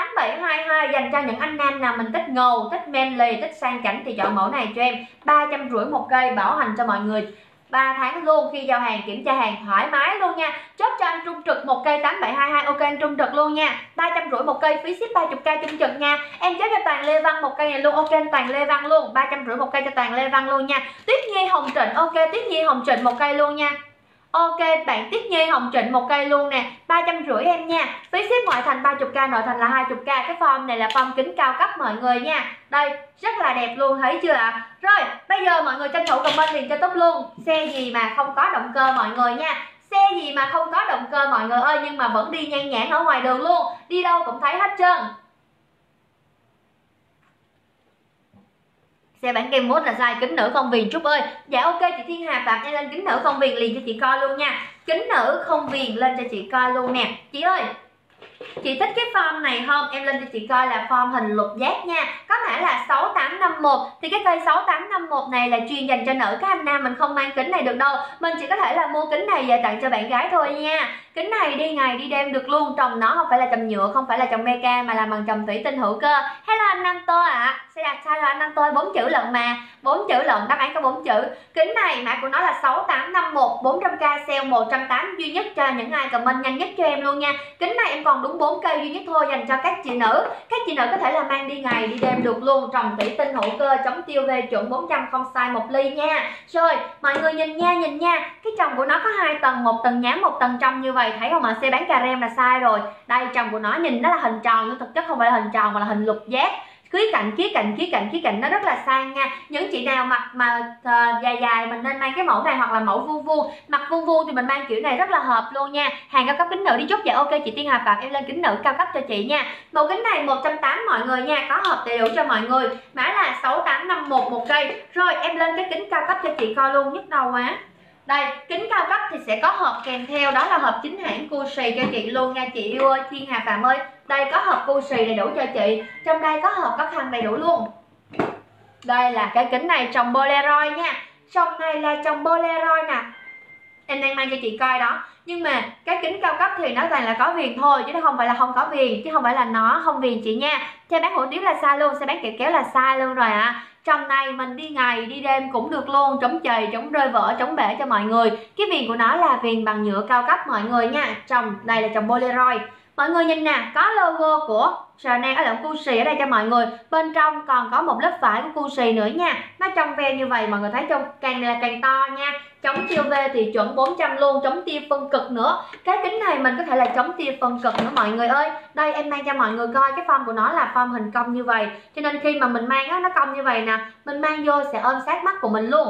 8722 dành cho những anh nam nào mình thích ngầu, thích manly, thích sang chảnh thì chọn mẫu này cho em. 350 một cây, bảo hành cho mọi người 3 tháng luôn. Khi giao hàng kiểm tra hàng thoải mái luôn nha. Chốt cho anh Trung Trực một cây 8722. Ok anh Trung Trực luôn nha. 350 một cây, phí ship 30k Trung Trực nha. Em chốt cho Toàn Lê Văn một cây này luôn. Ok anh Toàn Lê Văn luôn. 350 một cây cho Toàn Lê Văn luôn nha. Tuyết Nhi Hồng Trịnh. Ok Tuyết Nhi Hồng Trịnh một cây luôn nha. Ok bạn Tuyết Nhi Hồng Trịnh một cây luôn nè. 350 em nha. Phí ship ngoại thành 30k, nội thành là 20k. Cái form này là form kính cao cấp mọi người nha. Đây rất là đẹp luôn, thấy chưa ạ? Rồi bây giờ mọi người tranh thủ comment liền cho tốt luôn. Xe gì mà không có động cơ mọi người nha. Xe gì mà không có động cơ mọi người ơi, nhưng mà vẫn đi nhan nhản ở ngoài đường luôn. Đi đâu cũng thấy hết trơn. Xe bản kem mốt là size kính nữ không viền Trúc ơi. Dạ ok chị Thiên Hà Phạm, em lên kính nữ không viền liền cho chị coi luôn nha. Kính nữ không viền lên cho chị coi luôn nè. Chị ơi, chị thích cái form này không? Em lên cho chị coi là form hình lục giác nha. Có mã là 6851. Thì cái cây 6851 này là chuyên dành cho nữ. Các anh nam mình không mang kính này được đâu. Mình chỉ có thể là mua kính này về tặng cho bạn gái thôi nha. Kính này đi ngày đi đêm được luôn. Trồng nó không phải là trồng nhựa, không phải là trồng meca mà là bằng trồng thủy tinh hữu cơ. Hello anh Nam Tô ạ. Sẽ đặt sai rồi anh Nam Tô, 4 chữ lận mà. 4 chữ lận, đáp án có 4 chữ. Kính này mã của nó là 6851, 400k sale 180 duy nhất cho những ai comment nhanh nhất cho em luôn nha. Kính này em còn đúng 4 cây duy nhất thôi, dành cho các chị nữ. Các chị nữ có thể là mang đi ngày đi đêm được luôn. Trồng thủy tinh hữu cơ, chống tiêu UV chuẩn 400, không sai 1 ly nha. Rồi mọi người nhìn nha. Cái trồng của nó có 2 tầng, một tầng nhám, một tầng trong như vậy. Thấy không ạ? Xe bán cà rem là sai rồi. Đây trồng của nó nhìn nó là hình tròn nhưng thực chất không phải là hình tròn mà là hình lục giác. Khía cạnh nó rất là sang nha. Những chị nào mặc mà dài mình nên mang cái mẫu này, hoặc là mẫu vuông. Mặc vuông thì mình mang kiểu này rất là hợp luôn nha. Hàng cao cấp kính nữ đi chốt. Dạ ok chị Tiên Hà Phạm, em lên kính nữ cao cấp cho chị nha. Mẫu kính này 180 mọi người nha, có hộp đầy đủ cho mọi người. Mã là 6851 một cây. Rồi em lên cái kính cao cấp cho chị coi luôn, nhức đầu quá. Đây, kính cao cấp thì sẽ có hộp kèm theo, đó là hộp chính hãng Cusi cho chị luôn nha chị yêu ơi, Thiên Hà Phạm ơi. Đây có hộp Cusi đầy đủ cho chị. Trong đây có hộp có khăn đầy đủ luôn. Đây là cái kính này trồng Polaroid nha. Trong này là trồng Polaroid nè. Em đang mang cho chị coi đó. Nhưng mà cái kính cao cấp thì nó toàn là có viền thôi, chứ nó không phải là không có viền, chứ không phải là nó không viền chị nha. Xe bán hủ tiếu là sai luôn, xe bán kẹo kéo là sai luôn rồi ạ. Trong này mình đi ngày đi đêm cũng được luôn, chống chày, chống rơi vỡ, chống bể cho mọi người. Cái viền của nó là viền bằng nhựa cao cấp mọi người nha. Trồng đây là trồng Polaroid. Mọi người nhìn nè, có logo của Chanel ở lẫn Gucci ở đây cho mọi người. Bên trong còn có một lớp vải của Gucci nữa nha. Nó trong veo như vậy, mọi người thấy trong càng này là càng to nha. Chống tia UV thì chuẩn 400 luôn, chống tia phân cực nữa. Cái kính này mình có thể là chống tia phân cực nữa mọi người ơi. Đây em mang cho mọi người coi, cái form của nó là form hình cong như vậy. Cho nên khi mà mình mang á, nó cong như vậy nè, mình mang vô sẽ ôm sát mắt của mình luôn.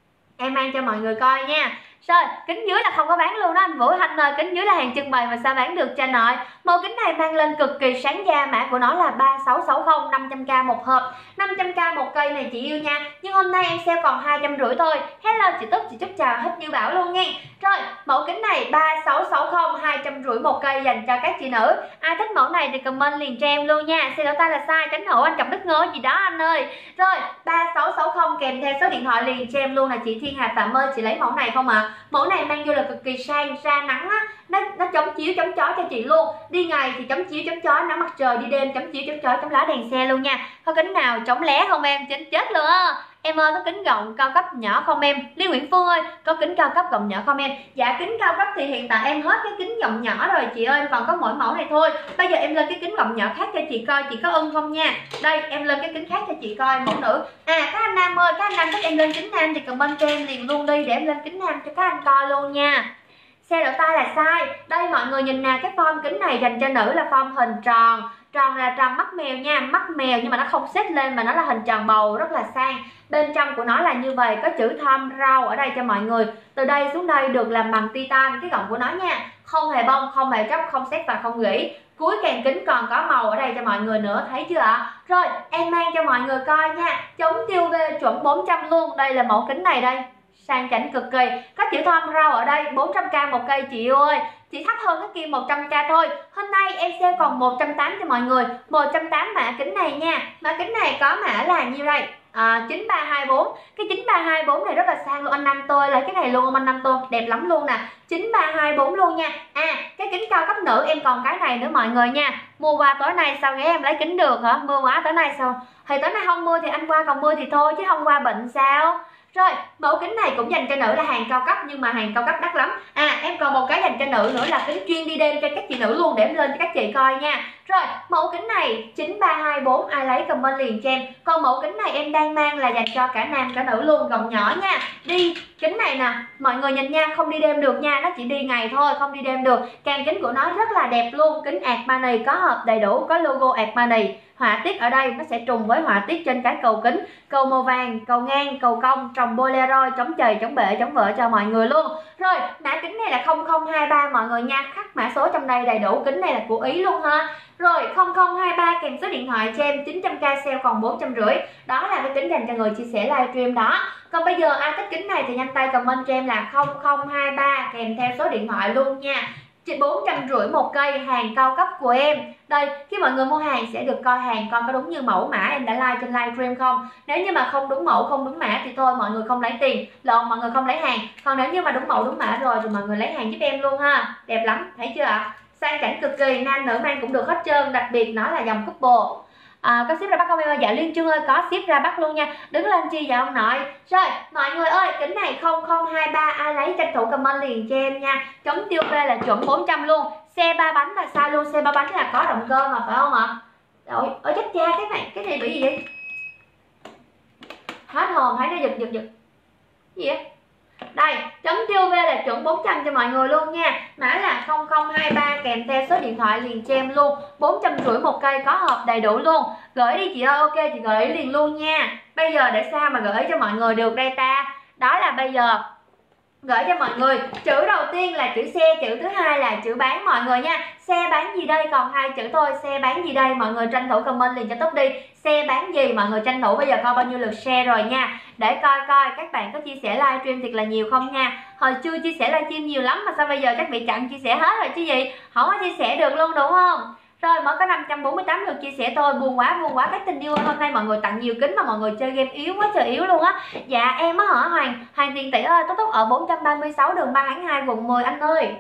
Em mang cho mọi người coi nha. Rồi, kính dưới là không có bán luôn đó anh Vũ Thanh ơi, kính dưới là hàng trưng bày mà sao bán được cho nội. Màu kính này mang lên cực kỳ sáng da, mã của nó là 3660, 500k một hộp, 500k một cây này chị yêu nha. Nhưng hôm nay em sale còn 250 thôi. Hello chị Túc, chị Trúc chào hết như bảo luôn nha. Rồi, mẫu kính này 3660, 250 một cây dành cho các chị nữ. Ai thích mẫu này thì comment liền cho em luôn nha. Xe đổ tay là sai, cánh hổ anh Trọng Đức Ngô gì đó anh ơi. Rồi, 3660 kèm theo số điện thoại liền cho em luôn là chị Thiên Hà Phạm ơi, chị lấy mẫu này không ạ? Mẫu này mang vô là cực kỳ sang, ra nắng á, nó chống chiếu chống chói cho chị luôn. Đi ngày thì chống chiếu chống chói nắng mặt trời, đi đêm chống chiếu chống chói chống lá đèn xe luôn nha. Có kính nào chống lé không em? Chết luôn á. Em ơi có kính gọng cao cấp nhỏ không em? Liên Nguyễn Phương ơi có kính cao cấp gọng nhỏ không em? Dạ kính cao cấp thì hiện tại em hết cái kính gọng nhỏ rồi chị ơi, còn có mỗi mẫu này thôi. Bây giờ em lên cái kính gọng nhỏ khác cho chị coi, chị có ưng không nha. Đây em lên cái kính khác cho chị coi, mẫu nữ. À các anh nam ơi, các anh nam thích em lên kính nam thì comment cho em liền luôn đi, để em lên kính nam cho các anh coi luôn nha. Xe đổ tay là sai. Đây mọi người nhìn nè, cái form kính này dành cho nữ là form hình tròn. Tròn là tròn mắt mèo nha, mắt mèo nhưng mà nó không xếp lên mà nó là hình tròn bầu, rất là sang. Bên trong của nó là như vậy, có chữ Thom Rau ở đây cho mọi người. Từ đây xuống đây được làm bằng titan cái gọng của nó nha. Không hề bông, không hề tróc, không xét và không gỉ. Cuối càng kính còn có màu ở đây cho mọi người nữa, thấy chưa ạ? Rồi, em mang cho mọi người coi nha. Chống tia UV chuẩn 400 luôn. Đây là mẫu kính này đây. Sang chảnh cực kỳ. Có chữ Thom Rau ở đây, 400k một cây chị yêu ơi. Chỉ thấp hơn cái kia 100k thôi. Hôm nay em sẽ còn 180 cho mọi người. 180 mã kính này nha. Mã kính này có mã là nhiêu đây? 9324. Cái 9324 này rất là sang luôn anh Nam tôi, lấy cái này luôn anh Nam tôi, đẹp lắm luôn nè. 9324 luôn nha. Cái kính cao cấp nữ em còn cái này nữa mọi người nha. Mua qua tối nay sao ghé em lấy kính được hả? Mưa quá tối nay sao? Thì tối nay không mưa thì anh qua, còn mưa thì thôi chứ không qua bệnh sao? Rồi, mẫu kính này cũng dành cho nữ là hàng cao cấp nhưng mà hàng cao cấp đắt lắm. Em còn một cái dành cho nữ nữa là kính chuyên đi đêm cho các chị nữ luôn, để em lên cho các chị coi nha. Rồi, mẫu kính này 9324, ai lấy comment liền cho em. Còn mẫu kính này em đang mang là dành cho cả nam cả nữ luôn, gọng nhỏ nha. Đi kính này nè, mọi người nhìn nha, không đi đêm được nha, nó chỉ đi ngày thôi, không đi đêm được. Càng kính của nó rất là đẹp luôn, kính Armani có hộp đầy đủ, có logo Armani. Họa tiết ở đây nó sẽ trùng với họa tiết trên cái cầu kính, cầu màu vàng, cầu ngang, cầu cong, trồng Polaroid, chống chày, chống bể, chống vỡ cho mọi người luôn. Rồi, mã kính này là 0023 mọi người nha, khắc mã số trong đây đầy đủ, kính này là của Ý luôn ha. Rồi 0023 kèm số điện thoại cho em, 900k sale còn 450. Đó là cái kính dành cho người chia sẻ livestream đó. Còn bây giờ ai thích kính này thì nhanh tay comment cho em là 0023 kèm theo số điện thoại luôn nha. 450 một cây, hàng cao cấp của em. Đây, khi mọi người mua hàng sẽ được coi hàng coi có đúng như mẫu mã em đã like trên livestream không. Nếu như mà không đúng mẫu, không đúng mã thì thôi mọi người không lấy tiền, lộn mọi người không lấy hàng. Còn nếu như mà đúng mẫu đúng mã rồi thì mọi người lấy hàng giúp em luôn ha. Đẹp lắm, thấy chưa ạ? Sang chảnh cực kỳ, nam nữ mang cũng được hết trơn, đặc biệt nó là dòng couple. Có ship ra Bắc không em ơi? Dạ Liên Trương ơi, có ship ra Bắc luôn nha. Đứng lên chi dạ ông nội. Rồi mọi người ơi, kính này 0023 ai lấy tranh thủ comment liền cho em nha. Chống tiêu UV là chuẩn 400 luôn. Xe 3 bánh là sai luôn, xe 3 bánh là có động cơ mà phải không ạ? Ôi chết cha, cái này bị gì vậy? Hết hồn, thấy nó giật. Gì vậy? Đây, chống tiêu UV là chuẩn 400 cho mọi người luôn nha. Mã là 0023 kèm theo số điện thoại liền cho em luôn. 450 một cây, có hộp đầy đủ luôn. Gửi đi chị ơi, ok chị gửi liền luôn nha. Bây giờ để sao mà gửi cho mọi người được đây ta? Đó là bây giờ gửi cho mọi người, chữ đầu tiên là chữ xe, chữ thứ hai là chữ bán mọi người nha. Xe bán gì đây, còn 2 chữ thôi, xe bán gì đây, mọi người tranh thủ comment liền cho tốt đi. Xe bán gì mọi người tranh thủ, bây giờ coi bao nhiêu lượt share rồi nha. Để coi các bạn có chia sẻ livestream thiệt là nhiều không nha. Hồi chưa chia sẻ livestream nhiều lắm mà sao bây giờ các bị chặn chia sẻ hết rồi chứ gì. Không có chia sẻ được luôn đúng không? Rồi mới có 548 lượt chia sẻ thôi, buồn quá cái tình yêu hôm nay mọi người tặng nhiều kính mà mọi người chơi game yếu quá trời yếu luôn á. Dạ em á hả Hoàng Tiền Tỷ ơi, tốt ở 436 đường 3 tháng 2 quận 10 anh ơi.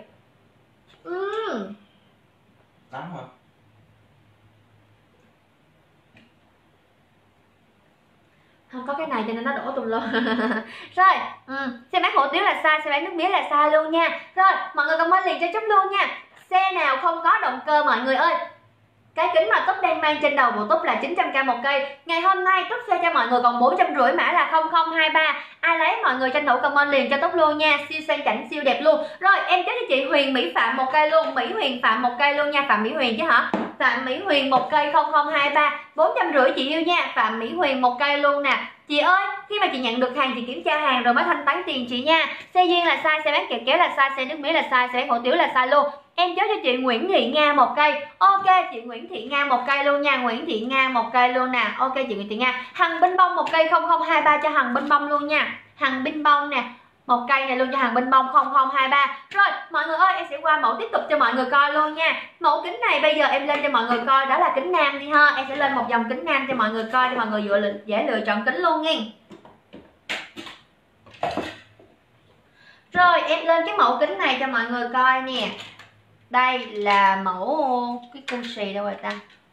Nóng hả? Không có cái này cho nên nó đổ tùm luôn. Rồi xe bán hủ tiếu là sai, xe bán nước mía là sai luôn nha. Rồi mọi người comment liền cho Trúc luôn nha. Xe nào không có động cơ mọi người ơi. Cái kính mà Túp đang mang trên đầu của Túp là 900k một cây. Ngày hôm nay Túp sale cho mọi người còn 450, mã là 0023. Ai lấy mọi người tranh thủ comment liền cho Túp luôn nha. Siêu sang chảnh, siêu đẹp luôn. Rồi em chốt cho chị Huyền Mỹ Phạm một cây luôn. Mỹ Huyền Phạm một cây luôn nha. Phạm Mỹ Huyền chứ hả? Phạm Mỹ Huyền một cây 0023, 450 chị yêu nha. Phạm Mỹ Huyền một cây luôn nè. Chị ơi, khi mà chị nhận được hàng chị kiểm tra hàng rồi mới thanh toán tiền chị nha. Xe duyên là sai, xe bán kẹo kéo là sai, xe nước mía là sai, xe bán hủ tiếu là sai luôn. Em chốt cho chị Nguyễn Thị Nga một cây. Ok, chị Nguyễn Thị Nga một cây luôn nha. Nguyễn Thị Nga một cây luôn nè. Ok chị Nguyễn Thị Nga. Hằng Binh Bông một cây 0023 cho Hằng Binh Bông luôn nha. Hằng Binh Bông nè, một cây này luôn cho Hằng Binh Bông 0023. Rồi mọi người ơi, em sẽ qua mẫu tiếp tục cho mọi người coi luôn nha. Mẫu kính này bây giờ em lên cho mọi người coi, đó là kính nam đi ha. Em sẽ lên một dòng kính nam cho mọi người coi, cho mọi người dễ lựa chọn kính luôn nha. Rồi em lên cái mẫu kính này cho mọi người coi nè. Đây là mẫu cái cu xì đâu rồi ta.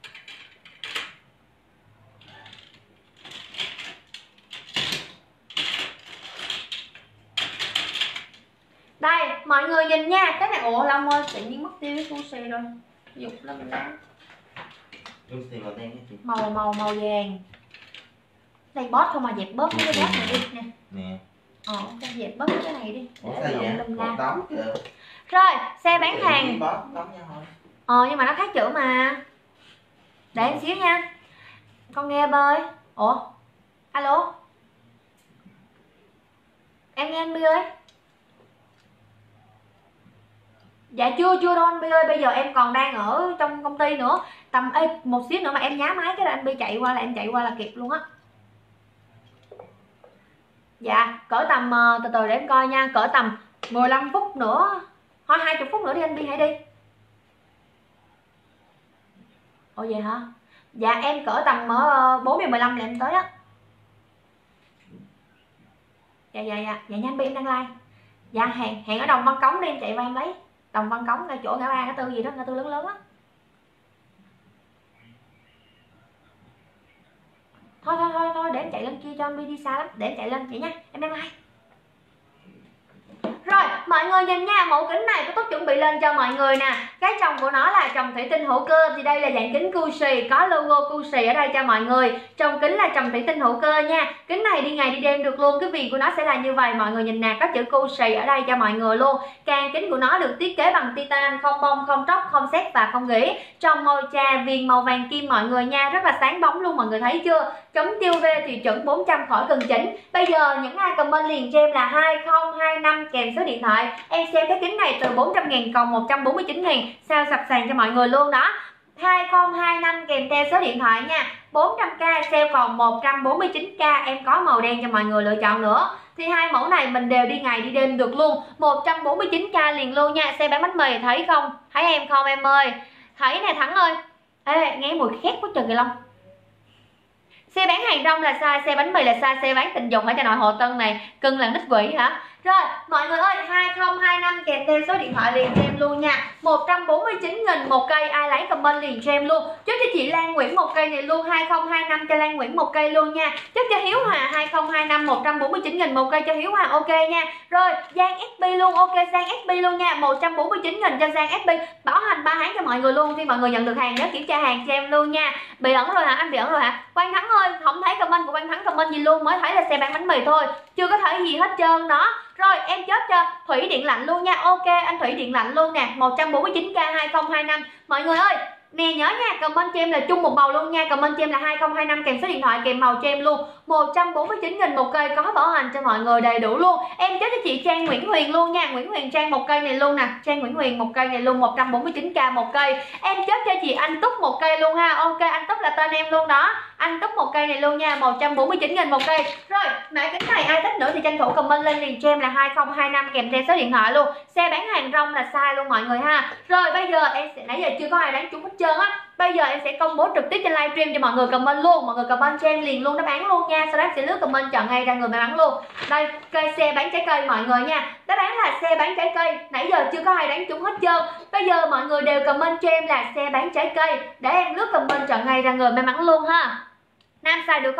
Đây mọi người nhìn nha. Cái này ủa Long ơi, tự nhiên mất tiêu cái cu xì rồi. Dục lên đó. Cu xì màu đen chị. Màu vàng. Đây bót không mà dẹp bớt cái bót này đi nè. Nè. Cái dẹp bớt cái này đi. Ủa sao vậy? Một đống kìa. Rồi, xe bán hàng. Nhưng mà nó khác chữ mà. Để em xíu nha. Con nghe bơi. Ủa? Alo? Em nghe anh Bi ơi. Dạ chưa đâu anh Bi ơi, bây giờ em còn đang ở trong công ty nữa. Tầm một xíu nữa mà em nhá máy cái là anh Bi chạy qua là em chạy qua là kịp luôn á. Dạ, cỡ tầm từ từ để em coi nha, cỡ tầm 15 phút nữa. Thôi 20 phút nữa đi anh Bi hãy đi. Ồ vậy hả? Dạ em cỡ tầm 4:15 là em tới á. Dạ nha anh Bi em đang like. Dạ hẹn ở Đồng Văn Cống đi, em chạy qua em lấy. Đồng Văn Cống ngay chỗ ngã ba ngã tư gì đó, ngã tư lớn á. Thôi để em chạy lên kia cho anh Bi đi xa lắm, để em chạy lên vậy nha, em đang like. Rồi mọi người nhìn nha, mẫu kính này có Túc chuẩn bị lên cho mọi người nè. Cái trồng của nó là trồng thủy tinh hữu cơ. Thì đây là dạng kính Cusi, có logo Cusi ở đây cho mọi người. Trồng kính là trồng thủy tinh hữu cơ nha. Kính này đi ngày đi đêm được luôn. Cái viền của nó sẽ là như vậy mọi người nhìn nè, có chữ Cusi ở đây cho mọi người luôn. Càng kính của nó được thiết kế bằng titan, không bông, không tróc, không sét và không gỉ. Trong màu trà, viền màu vàng kim mọi người nha, rất là sáng bóng luôn mọi người thấy chưa. Chống tiêu UV thì chuẩn 400 khỏi cần chỉnh. Bây giờ những ai comment liền cho em là 2025 kèm số điện thoại. Em xem cái kính này từ 400.000 còn 149.000, sao sập sàn cho mọi người luôn đó. 2025 kèm theo số điện thoại nha. 400k sale còn 149k, em có màu đen cho mọi người lựa chọn nữa. Thì hai mẫu này mình đều đi ngày đi đêm được luôn. 149k liền luôn nha. Xe bán bánh mì thấy không? Thấy em không em ơi? Thấy nè Thắng ơi. Ê nghe mùi khét quá trời kìa Long. Xe bán hàng rong là sai, xe bánh mì là sai, xe bán tình dục ở Hà Nội Hồ Tân này, cưng là đích quỷ hả? Rồi, mọi người ơi, 2025 kèm theo số điện thoại liền cho em luôn nha. 149.000 một cây, ai lấy comment liền cho em luôn. Chốt cho chị Lan Nguyễn một cây này luôn, 2025 cho Lan Nguyễn một cây luôn nha. Chốt cho Hiếu Hòa 2025 149.000 một cây cho Hiếu Hòa, ok nha. Rồi, Giang SB luôn, ok Giang SB luôn nha, 149.000 cho Giang SB. Bảo hành 3 tháng cho mọi người luôn, khi mọi người nhận được hàng nhớ kiểm tra hàng cho em luôn nha. Bị ẩn rồi hả? Anh bị ẩn rồi hả? Quang Thắng ơi, không thấy comment của Quang Thắng comment gì luôn, mới thấy là xe bán bánh mì thôi, chưa có thấy gì hết trơn đó. Rồi em chốt cho Thủy Điện Lạnh luôn nha. Ok anh Thủy Điện Lạnh luôn nè, 149k 2025. Mọi người ơi nè nhớ nha, comment cho em là chung một màu luôn nha. Comment cho em là 2025 kèm số điện thoại kèm màu cho em luôn. 149.000 một cây, có bảo hành cho mọi người đầy đủ luôn. Em chốt cho chị Trang Nguyễn Huyền luôn nha. Nguyễn Huyền Trang một cây này luôn nè. Trang Nguyễn Huyền một cây này luôn, 149k một cây. Em chốt cho chị Anh Túc một cây luôn ha. Ok anh Túc là tên em luôn đó. Anh Túc một cây này luôn nha, 149.000 một cây. Rồi mã kính này ai thích nữa thì tranh thủ comment lên liền cho em là 2025 kèm theo số điện thoại luôn. Xe bán hàng rong là sai luôn mọi người ha. Rồi bây giờ em sẽ, nãy giờ chưa có ai đáng trúng hết trơn á. Bây giờ em sẽ công bố trực tiếp trên livestream cho mọi người comment luôn. Mọi người comment cho em liền luôn đáp án luôn nha. Sau đó em sẽ lướt comment chọn ngay ra người may mắn luôn. Đây cây xe bán trái cây mọi người nha. Đáp án là xe bán trái cây. Nãy giờ chưa có ai đáng trúng hết trơn. Bây giờ mọi người đều comment cho em là xe bán trái cây, để em lướt comment chọn ngay ra người may mắn luôn ha. Nam xài được không?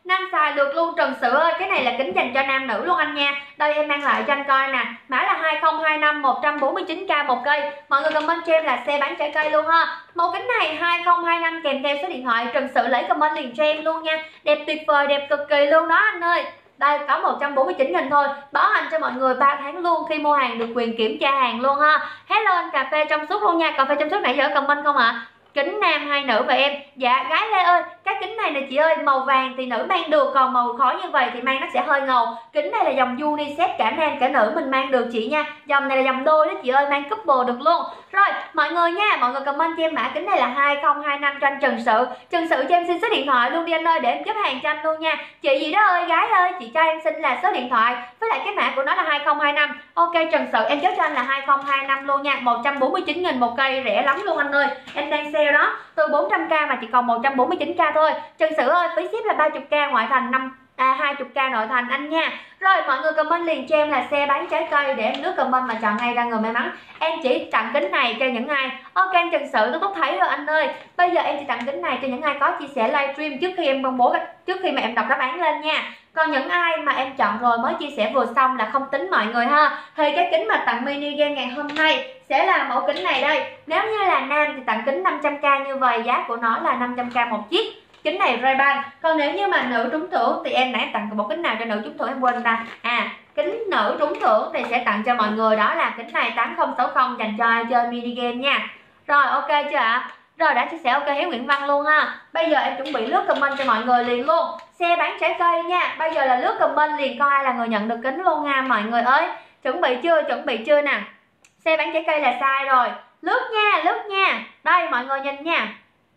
nam xài được luôn Trần Sự ơi. Cái này là kính dành cho nam nữ luôn anh nha. Đây em mang lại cho anh coi nè, mã là 2025 149k một cây. Mọi người comment cho em là xe bán trái cây luôn ha. Mẫu kính này 2025 kèm theo số điện thoại. Trần Sự lấy comment liền cho em luôn nha. Đẹp tuyệt vời, đẹp cực kỳ luôn đó anh ơi. Đây có 149.000 thôi, bảo hành cho mọi người 3 tháng luôn, khi mua hàng được quyền kiểm tra hàng luôn ha. Hello anh cà phê trong suốt luôn nha. Cà phê trong suốt nãy giờ comment không ạ? Kính nam hay nữ vậy em? Dạ gái Lê ơi, cái kính này nè chị ơi, màu vàng thì nữ mang được, còn màu khói như vậy thì mang nó sẽ hơi ngầu. Kính này là dòng unisex, cả nam cả nữ mình mang được chị nha. Dòng này là dòng đôi đó chị ơi, mang couple được luôn. Rồi mọi người nha, mọi người comment cho em mã kính này là 2025 cho anh Trần Sự. Trần Sự cho em xin số điện thoại luôn đi anh ơi, để em giúp hàng cho anh luôn nha. Chị gì đó ơi, gái ơi, chị cho em xin là số điện thoại với lại cái mã của nó là 2025. Ok Trần Sự em chốt cho anh là 2025 luôn nha. 149.000 một cây, rẻ lắm luôn anh ơi. Em đang sale đó, từ 400k mà chỉ còn 149k thôi. Trần Sự ơi, phí ship là 30k ngoại thành 20k nội thành anh nha. Rồi mọi người comment liền cho em là xe bán trái cây, để em lướt comment mà chọn ngay ra người may mắn. Em chỉ tặng kính này cho những ai ok anh Trần Sự tôi thấy rồi anh ơi. Bây giờ em chỉ tặng kính này cho những ai có chia sẻ livestream trước khi em công bố, trước khi mà em đọc đáp án lên nha. Còn những ai mà em chọn rồi mới chia sẻ vừa xong là không tính mọi người ha. Thì cái kính mà tặng mini game ngày hôm nay sẽ là mẫu kính này đây. Nếu như là nam thì tặng kính 500k như vậy, giá của nó là 500k một chiếc. Kính này Ray-Ban. Còn nếu như mà nữ trúng thưởng thì em nãy tặng một kính nào cho nữ trúng thưởng em quên ta. Kính nữ trúng thưởng thì sẽ tặng cho mọi người đó là kính này 8060 dành cho ai chơi mini game nha. Rồi ok chưa ạ? Rồi đã chia sẻ ok Hiếu Nguyễn Văn luôn ha. Bây giờ em chuẩn bị lướt comment cho mọi người liền luôn. Xe bán trái cây nha. Bây giờ là lướt comment liền coi ai là người nhận được kính luôn nha mọi người ơi. Chuẩn bị chưa? Chuẩn bị chưa nè. Xe bán trái cây là sai rồi. Lướt nha, lướt nha. Đây mọi người nhìn nha.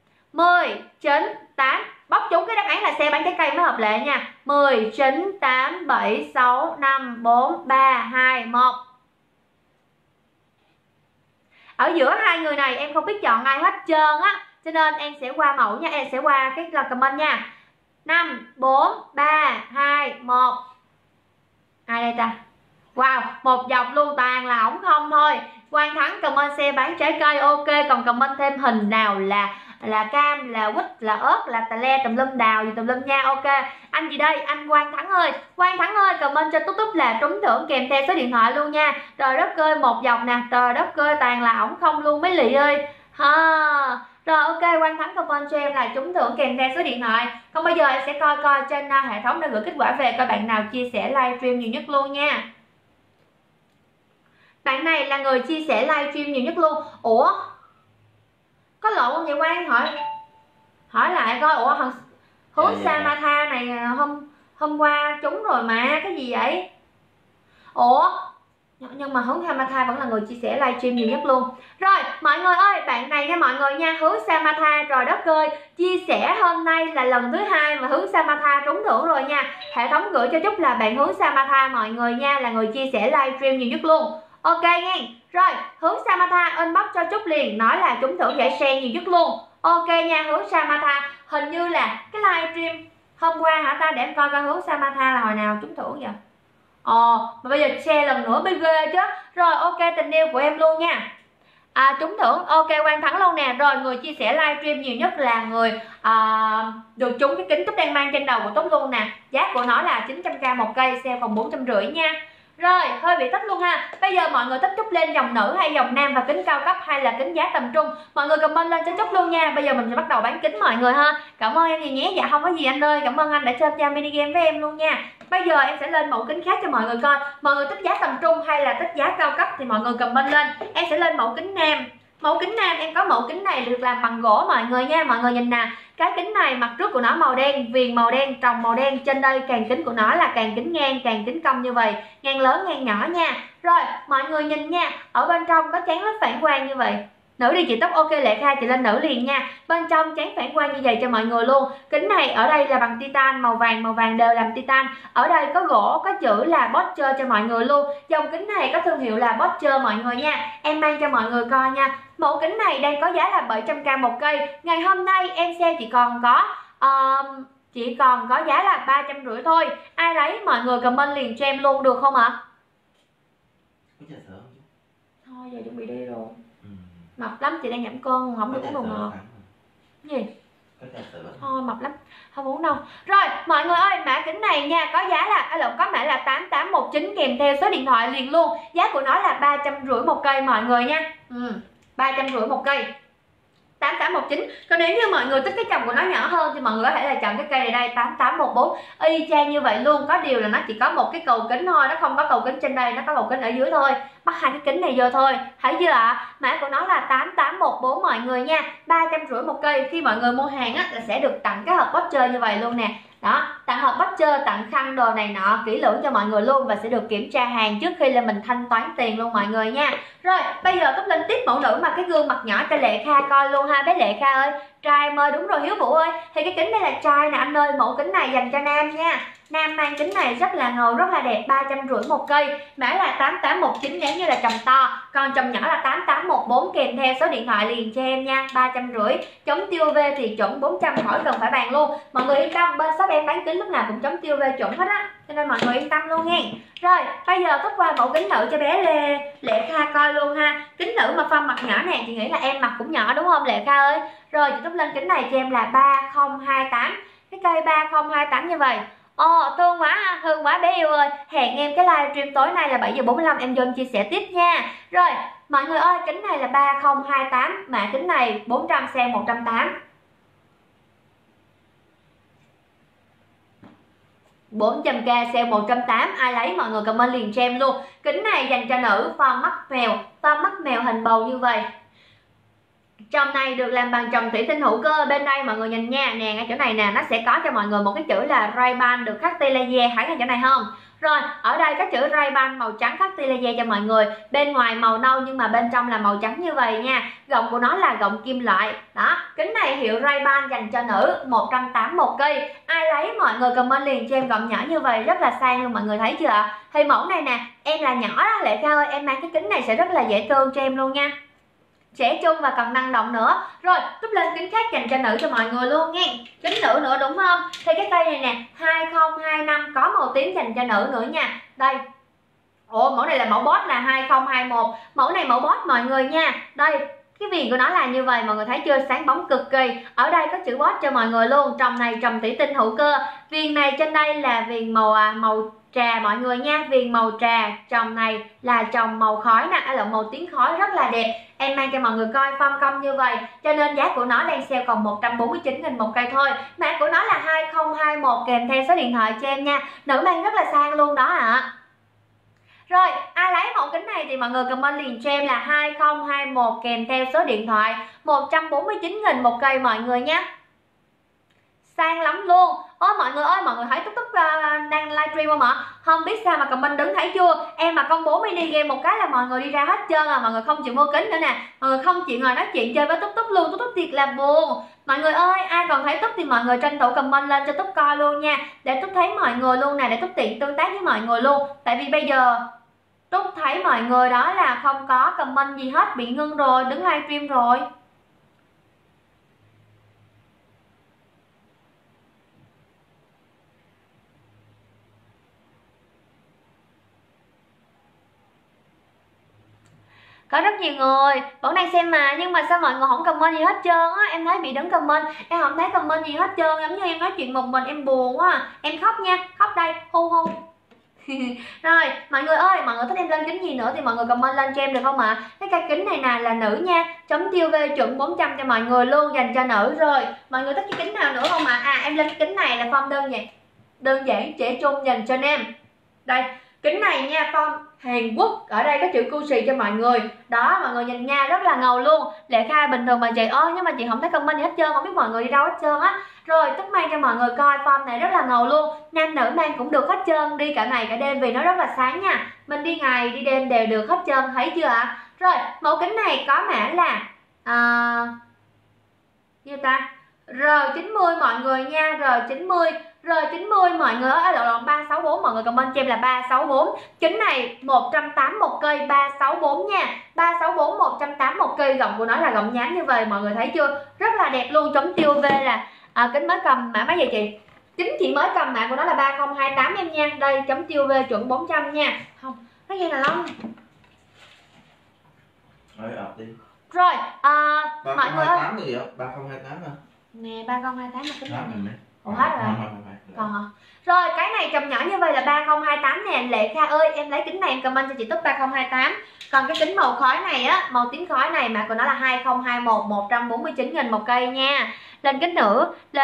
10, 9, 8. Bóc trúng cái đáp án là xe bán trái cây mới hợp lệ nha. 10, 9, 8, 7, 6, 5, 4, 3, 2, 1. Ở giữa hai người này em không biết chọn ai hết trơn á, cho nên em sẽ qua mẫu nha, em sẽ qua cái là comment nha. 5, 4, 3, 2, 1. Ai đây ta? Wow, một dọc luôn, toàn là ổng không thôi. Quang Thắng comment xe bán trái cây ok, còn comment thêm hình nào là cam, là quýt, là ớt, là tà le, tùm lum, đào gì tùm lum nha. Ok, anh gì đây? Anh Quang Thắng ơi. Quang Thắng ơi, comment cho Túc Túc là trúng thưởng kèm theo số điện thoại luôn nha. Trời đất ơi, một dọc nè, trời đất ơi, toàn là ổng không luôn mấy lị ơi ha. Rồi ok, Quang Thắng comment cho em là trúng thưởng kèm theo số điện thoại. Còn bây giờ em sẽ coi trên hệ thống đã gửi kết quả về, coi bạn nào chia sẻ livestream nhiều nhất luôn nha. Bạn này là người chia sẻ livestream nhiều nhất luôn. Ủa? Có lộn không vậy Quang? Hỏi lại coi. Ủa hướng Samatha này hôm qua trúng rồi mà, cái gì vậy? Ủa? Nhưng mà hướng Samatha vẫn là người chia sẻ livestream nhiều nhất luôn. Rồi mọi người ơi, bạn này nha mọi người nha, hướng Samatha, trời đất ơi, chia sẻ hôm nay là lần thứ 2 mà hướng Samatha trúng thưởng rồi nha. Hệ thống gửi cho Trúc là bạn hướng Samatha mọi người nha, là người chia sẻ livestream nhiều nhất luôn. Ok nha. Rồi hướng Samatha inbox cho Trúc liền, nói là trúng thưởng giải share nhiều nhất luôn. Ok nha hướng Samatha. Hình như là cái livestream hôm qua hả ta, để em coi hướng Samatha là hồi nào trúng thưởng vậy. Mà bây giờ share lần nữa mới ghê chứ. Rồi ok, tình yêu của em luôn nha. Trúng thưởng ok Quang Thắng luôn nè. Rồi người chia sẻ livestream nhiều nhất là người được trúng cái kính Túc đang mang trên đầu của Túc luôn nè. Giá của nó là 900k một cây, sale còn 450 nha. Rồi hơi bị thích luôn ha. Bây giờ mọi người thích Trúc lên dòng nữ hay dòng nam, và kính cao cấp hay là kính giá tầm trung, mọi người comment lên cho Trúc luôn nha. Bây giờ mình sẽ bắt đầu bán kính mọi người ha. Cảm ơn em nhiều nhé. Dạ không có gì anh ơi, cảm ơn anh đã chơi mini game với em luôn nha. Bây giờ em sẽ lên mẫu kính khác cho mọi người coi. Mọi người thích giá tầm trung hay là thích giá cao cấp thì mọi người comment lên. Em sẽ lên mẫu kính nam. Mẫu kính nam em có mẫu kính này được làm bằng gỗ mọi người nha. Mọi người nhìn nè, cái kính này mặt trước của nó màu đen, viền màu đen, tròng màu đen. Trên đây càng kính của nó là càng kính ngang, càng kính cong như vậy, ngang lớn ngang nhỏ nha. Rồi mọi người nhìn nha, ở bên trong có chán led phản quang như vậy. Nữ đi chị Tóc ok Lệ Khai chị lên nữ liền nha. Bên trong chán phản quang như vậy cho mọi người luôn. Kính này ở đây là bằng titan, màu vàng đều làm titan. Ở đây có gỗ, có chữ là Bosch cho mọi người luôn. Dòng kính này có thương hiệu là Bosch mọi người nha. Em mang cho mọi người coi nha. Mẫu kính này đang có giá là 700k một cây. Ngày hôm nay em sale chỉ còn có giá là 350 thôi. Ai lấy mọi người comment liền cho em luôn được không ạ? Thôi giờ chuẩn bị đi rồi. Mập lắm chị đang giảm cân, không được uống đồ ngọt. Gì? Thôi mập lắm, không uống đâu. Rồi mọi người ơi, mã kính này nha có giá là có mã là 8819 kèm theo số điện thoại liền luôn. Giá của nó là 350 một cây mọi người nha. 350 một cây, 8819. Còn nếu như mọi người thích cái chồng của nó nhỏ hơn thì mọi người có thể là chọn cái cây này đây, 8814. Y chang như vậy luôn, có điều là nó chỉ có một cái cầu kính thôi, nó không có cầu kính trên đây, nó có cầu kính ở dưới thôi. Bắt hai cái kính này vô thôi, thấy chưa ạ? Mã của nó là 8814 mọi người nha, 350 một cây. Khi mọi người mua hàng á là sẽ được tặng cái hộp voucher như vậy luôn nè. Đó, tặng hộp voucher, tặng khăn đồ này nọ kỹ lưỡng cho mọi người luôn, và sẽ được kiểm tra hàng trước khi là mình thanh toán tiền luôn mọi người nha. Rồi bây giờ Túc Linh tiếp mẫu nữ mà cái gương mặt nhỏ cho Lệ Kha coi luôn ha. Bé Lệ Kha ơi, trai ơi, đúng rồi Hiếu Vũ ơi, thì cái kính đây là trai nè anh ơi. Mẫu kính này dành cho nam nha, nam mang kính này rất là ngầu, rất là đẹp, 350 một cây. Mã là 8819 nếu như là chồng to, còn chồng nhỏ là 8814 kèm theo số điện thoại liền cho em nha, 350. Chống tiêu UV thì chuẩn 400, khỏi cần phải bàn luôn. Mọi người yên tâm, bên shop em bán kính lúc nào cũng chống tiêu UV chuẩn hết á, cho nên mọi người yên tâm luôn nha. Rồi bây giờ Túc qua mẫu kính nữ cho bé Lệ Kha coi luôn ha. Kính nữ mà form mặt nhỏ nè, chị nghĩ là em mặt cũng nhỏ đúng không Lệ Kha ơi? Rồi chị Túc lên kính này cho em là 3028, cái cây 3028 như vậy. Thương quá ha, thương quá bé yêu ơi. Hẹn em cái livestream tối nay là 7h45 em vô em chia sẻ tiếp nha. Rồi mọi người ơi, kính này là 3028, mã kính này 400 xe 180, 400k sale 180. Ai lấy mọi người comment liền cho em luôn. Kính này dành cho nữ, form mắt mèo hình bầu như vậy. Chồng này được làm bằng chồng thủy tinh hữu cơ. Bên đây mọi người nhìn nha, nè ngay chỗ này nè, nó sẽ có cho mọi người một cái chữ là Ray-Ban được khắc tia laser, thấy ngay chỗ này không? Rồi ở đây có chữ Ray-Ban màu trắng khắc tia laser cho mọi người. Bên ngoài màu nâu nhưng mà bên trong là màu trắng như vậy nha. Gọng của nó là gọng kim loại. Đó, kính này hiệu Ray-Ban dành cho nữ, 180 một cây. Ai lấy mọi người comment liền cho em gọng nhỏ như vậy, rất là sang luôn mọi người thấy chưa ạ? Thì mẫu này nè, em là nhỏ đó Lệ Kha ơi, em mang cái kính này sẽ rất là dễ thương cho em luôn nha, trẻ trung và còn năng động nữa. Rồi Túc lên kính khác dành cho nữ cho mọi người luôn nha. Kính nữ nữa đúng không? Thì cái cây này nè 2025 có màu tím dành cho nữ nữa nha. Đây, mẫu này là mẫu boss là 2021. Mẫu này mẫu boss mọi người nha. Đây, cái viền của nó là như vậy, mọi người thấy chưa, sáng bóng cực kỳ. Ở đây có chữ boss cho mọi người luôn. Trồng này trồng thủy tinh hữu cơ. Viền này trên đây là viền màu trà mọi người nha, viền màu trà. Trồng này là trồng màu khói nè, là màu tím khói rất là đẹp. Em mang cho mọi người coi form cong như vậy, cho nên giá của nó đang sale còn 149.000 một cây thôi. Mã của nó là 2021 kèm theo số điện thoại cho em nha. Nữ mang rất là sang luôn đó ạ. Rồi ai lấy mẫu kính này thì mọi người comment liền cho em là 2021 kèm theo số điện thoại, 149.000 một cây mọi người nhé. Sang lắm luôn. Mọi người ơi, mọi người thấy Túc đang livestream không ạ? Không biết sao mà comment đứng thấy chưa? Em mà công bố mini game một cái là mọi người đi ra hết trơn à, mọi người không chịu mua kính nữa nè. Mọi người không chịu ngồi nói chuyện chơi với Túc luôn, Túc thiệt là buồn. Mọi người ơi, ai còn thấy Túc thì mọi người tranh thủ comment lên cho Túc coi luôn nha, để Túc thấy mọi người luôn nè, để Túc tiện tương tác với mọi người luôn. Tại vì bây giờ Túc thấy mọi người đó là không có comment gì hết, bị ngưng rồi, đứng livestream rồi. Có rất nhiều người vẫn đang xem mà, nhưng mà sao mọi người không comment gì hết trơn á. Em thấy bị đứng comment, em không thấy comment gì hết trơn, giống như em nói chuyện một mình em buồn quá à. Em khóc nha, khóc đây, hu hu. Rồi mọi người ơi, mọi người thích em lên kính gì nữa thì mọi người comment lên cho em được không ạ? Cái cây kính này nè là nữ nha, chống tiêu UV chuẩn 400 cho mọi người luôn, dành cho nữ. Rồi mọi người thích cái kính nào nữa không ạ? Em lên cái kính này là form đơn giản trẻ trung dành cho nam. Đây, kính này nha, form Hàn Quốc, ở đây có chữ Gucci cho mọi người. Đó, mọi người nhìn nha, rất là ngầu luôn. Lệ Kha bình thường mà chị nhưng mà chị không thấy comment gì hết trơn, không biết mọi người đi đâu hết trơn á. Rồi Túc mang cho mọi người coi form này rất là ngầu luôn. Nam nữ mang cũng được hết trơn, đi cả ngày cả đêm vì nó rất là sáng nha. Mình đi ngày đi đêm đều được hết trơn, thấy chưa ạ? Rồi mẫu kính này có mã là như ta R90 mọi người nha, R90 mọi người ở độ 364, mọi người comment cho em là 364. Kính này 180 một cây, 364 nha, 364 180 một cây. Gọng của nó là gọng nhám như vậy, mọi người thấy chưa, rất là đẹp luôn. Chống tiêu UV là kính mới cầm mã mấy vậy chị? Kính chị mới cầm mã của nó là 3028 em nha. Đây, chống tiêu UV chuẩn 400 nha. Không, nó nghe là lông. Rồi ập đi. Rồi mọi người ơi, 3028 gì vậy? 3028 hả? Nè 3028 là kính Hết này rồi nè. mẹ. Ủa hết rồi. Không. Còn hả? Rồi cái này chồng nhỏ như vậy là 3028 nè. Lệ Kha ơi em lấy kính này em comment cho chị Túc 3028. Còn cái kính màu khói này á, màu tím khói này mà của nó là 2021 149.000 một cây nha. Lên kính nữ,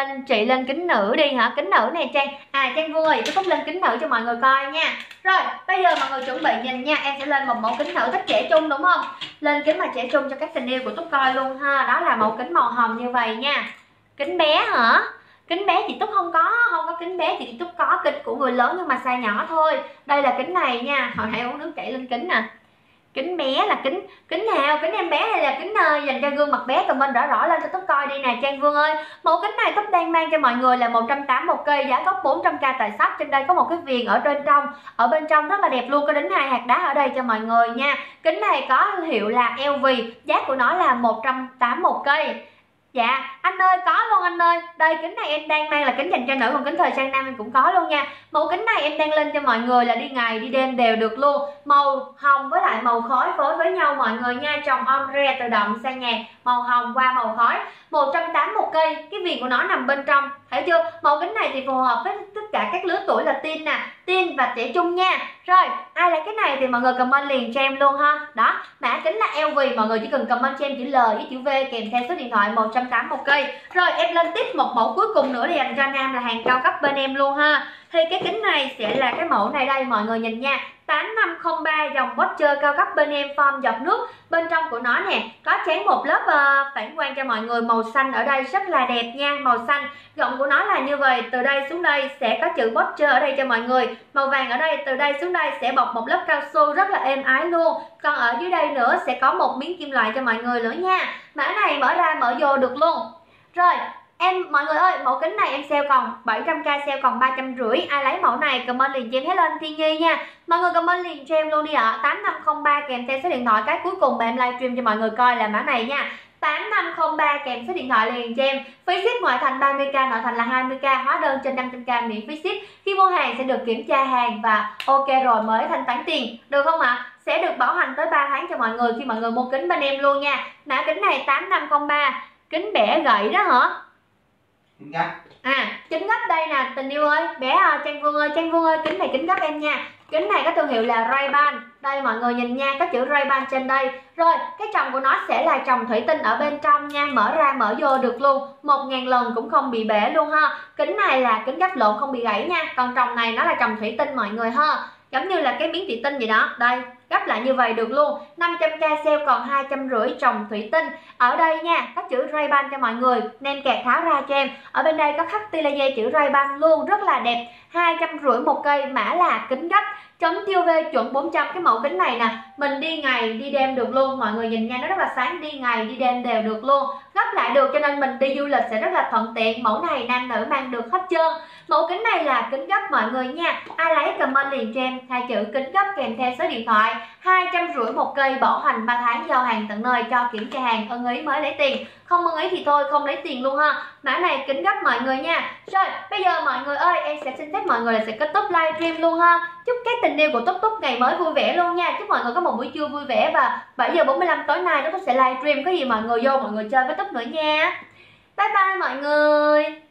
lên kính nữ đi hả? Kính nữ này Trang. Trang Vương ơi, tôi Túc lên kính nữ cho mọi người coi nha. Rồi, bây giờ mọi người chuẩn bị nhìn nha, em sẽ lên một mẫu kính nữ thích trẻ trung đúng không? Lên kính mà trẻ trung cho các tình yêu của Túc coi luôn ha. Đó là mẫu kính màu hồng như vậy nha. Kính bé hả? Kính bé chị Túc không có kính bé, chị Túc có kính của người lớn nhưng mà size nhỏ thôi. Đây là kính này nha, hồi nãy uống nước chảy lên kính nè. Kính bé là kính nào? Kính em bé hay là kính dành cho gương mặt bé? Comment rõ rõ lên cho Túc coi đi nè Trang Vương ơi. Mẫu kính này Túc đang mang cho mọi người là 180 một cây, giá gốc 400k tại shop. Trên đây có một cái viền ở bên trong rất là đẹp luôn, có đính 2 hạt đá ở đây cho mọi người nha. Kính này có hiệu là LV, giá của nó là 180 một cây. Dạ, anh ơi có luôn anh ơi. Đây kính này em đang mang là kính dành cho nữ, còn kính thời trang nam em cũng có luôn nha. Mẫu kính này em đang lên cho mọi người là đi ngày đi đêm đều được luôn. Màu hồng với lại màu khói phối với nhau mọi người nha. Trồng ombre tự động sang nhạc, màu hồng qua màu khói, 180 một cây. Cái viền của nó nằm bên trong, thấy chưa? Mẫu kính này thì phù hợp với tất cả các lứa tuổi là teen nè, teen và trẻ trung nha. Rồi, ai lấy cái này thì mọi người comment liền cho em luôn ha. Đó, mã kính là LV, mọi người chỉ cần comment cho em chữ L với chữ V kèm theo số điện thoại 180 một cây. Rồi em lên tiếp một mẫu cuối cùng nữa để dành cho nam là hàng cao cấp bên em luôn ha. Thì cái kính này sẽ là cái mẫu này đây mọi người nhìn nha. 8503 dòng Watcher cao cấp bên em, form giọt nước. Bên trong của nó nè có chén một lớp phản quang cho mọi người, màu xanh ở đây rất là đẹp nha, màu xanh. Gọng của nó là như vậy, từ đây xuống đây sẽ có chữ Watcher ở đây cho mọi người. Màu vàng ở đây, từ đây xuống đây sẽ bọc một lớp cao su rất là êm ái luôn. Còn ở dưới đây nữa sẽ có một miếng kim loại cho mọi người nữa nha. Mã này mở ra mở vô được luôn. Rồi mọi người ơi, mẫu kính này em sale còn 700k, sale còn 350. Ai lấy mẫu này comment liền cho em hết lên Thiên Nhi nha. Mọi người comment liền cho em luôn đi ạ. 8503 kèm theo số điện thoại, cái cuối cùng mà em livestream cho mọi người coi là mã này nha. 8503 kèm số điện thoại liền cho em. Phí ship ngoại thành 30k, nội thành là 20k, hóa đơn trên 500k miễn phí ship. Khi mua hàng sẽ được kiểm tra hàng và ok rồi mới thanh toán tiền, được không ạ? Sẽ được bảo hành tới 3 tháng cho mọi người khi mọi người mua kính bên em luôn nha. Mã kính này 8503, kính bẻ gậy đó hả? Kính gấp. Kính gấp đây nè tình yêu ơi, bé Trang Vương ơi, kính này kính gấp em nha. Kính này có thương hiệu là Ray-Ban. Đây mọi người nhìn nha, có chữ Ray-Ban trên đây. Rồi, cái tròng của nó sẽ là tròng thủy tinh ở bên trong nha, mở ra mở vô được luôn. 1000 lần cũng không bị bể luôn ha. Kính này là kính gấp lộn không bị gãy nha. Còn tròng này nó là tròng thủy tinh mọi người ha. Giống như là cái miếng thủy tinh vậy đó. Đây, gấp lại như vậy được luôn. 500k sale còn 250 tròng thủy tinh. Ở đây nha, có chữ Ray-Ban cho mọi người, nem kẹt tháo ra cho em. Ở bên đây có khắc tile dây chữ Ray-Ban luôn, rất là đẹp. 250 một cây, mã là kính gấp, chống tia UV chuẩn 400. Cái mẫu kính này nè, mình đi ngày đi đêm được luôn. Mọi người nhìn nha, nó rất là sáng, đi ngày đi đêm đều được luôn. Gấp lại được cho nên mình đi du lịch sẽ rất là thuận tiện. Mẫu này nam nữ mang được hết trơn. Mẫu kính này là kính gấp mọi người nha. Ai lấy comment liền cho em thay chữ kính gấp kèm theo số điện thoại. 250 một cây, bảo hành 3 tháng, giao hàng tận nơi, cho kiểm tra hàng, ưng ý mới lấy tiền, không ưng ý thì thôi không lấy tiền luôn ha. Mã này kính gấp mọi người nha. Rồi bây giờ mọi người ơi, em sẽ xin phép mọi người là sẽ kết thúc livestream luôn ha. Chúc các tình yêu của Túc Túc ngày mới vui vẻ luôn nha. Chúc mọi người có một buổi trưa vui vẻ. Và 7 giờ 45 tối nay Túc sẽ livestream, có gì mọi người vô mọi người chơi với Túc nữa nha. Bye bye mọi người.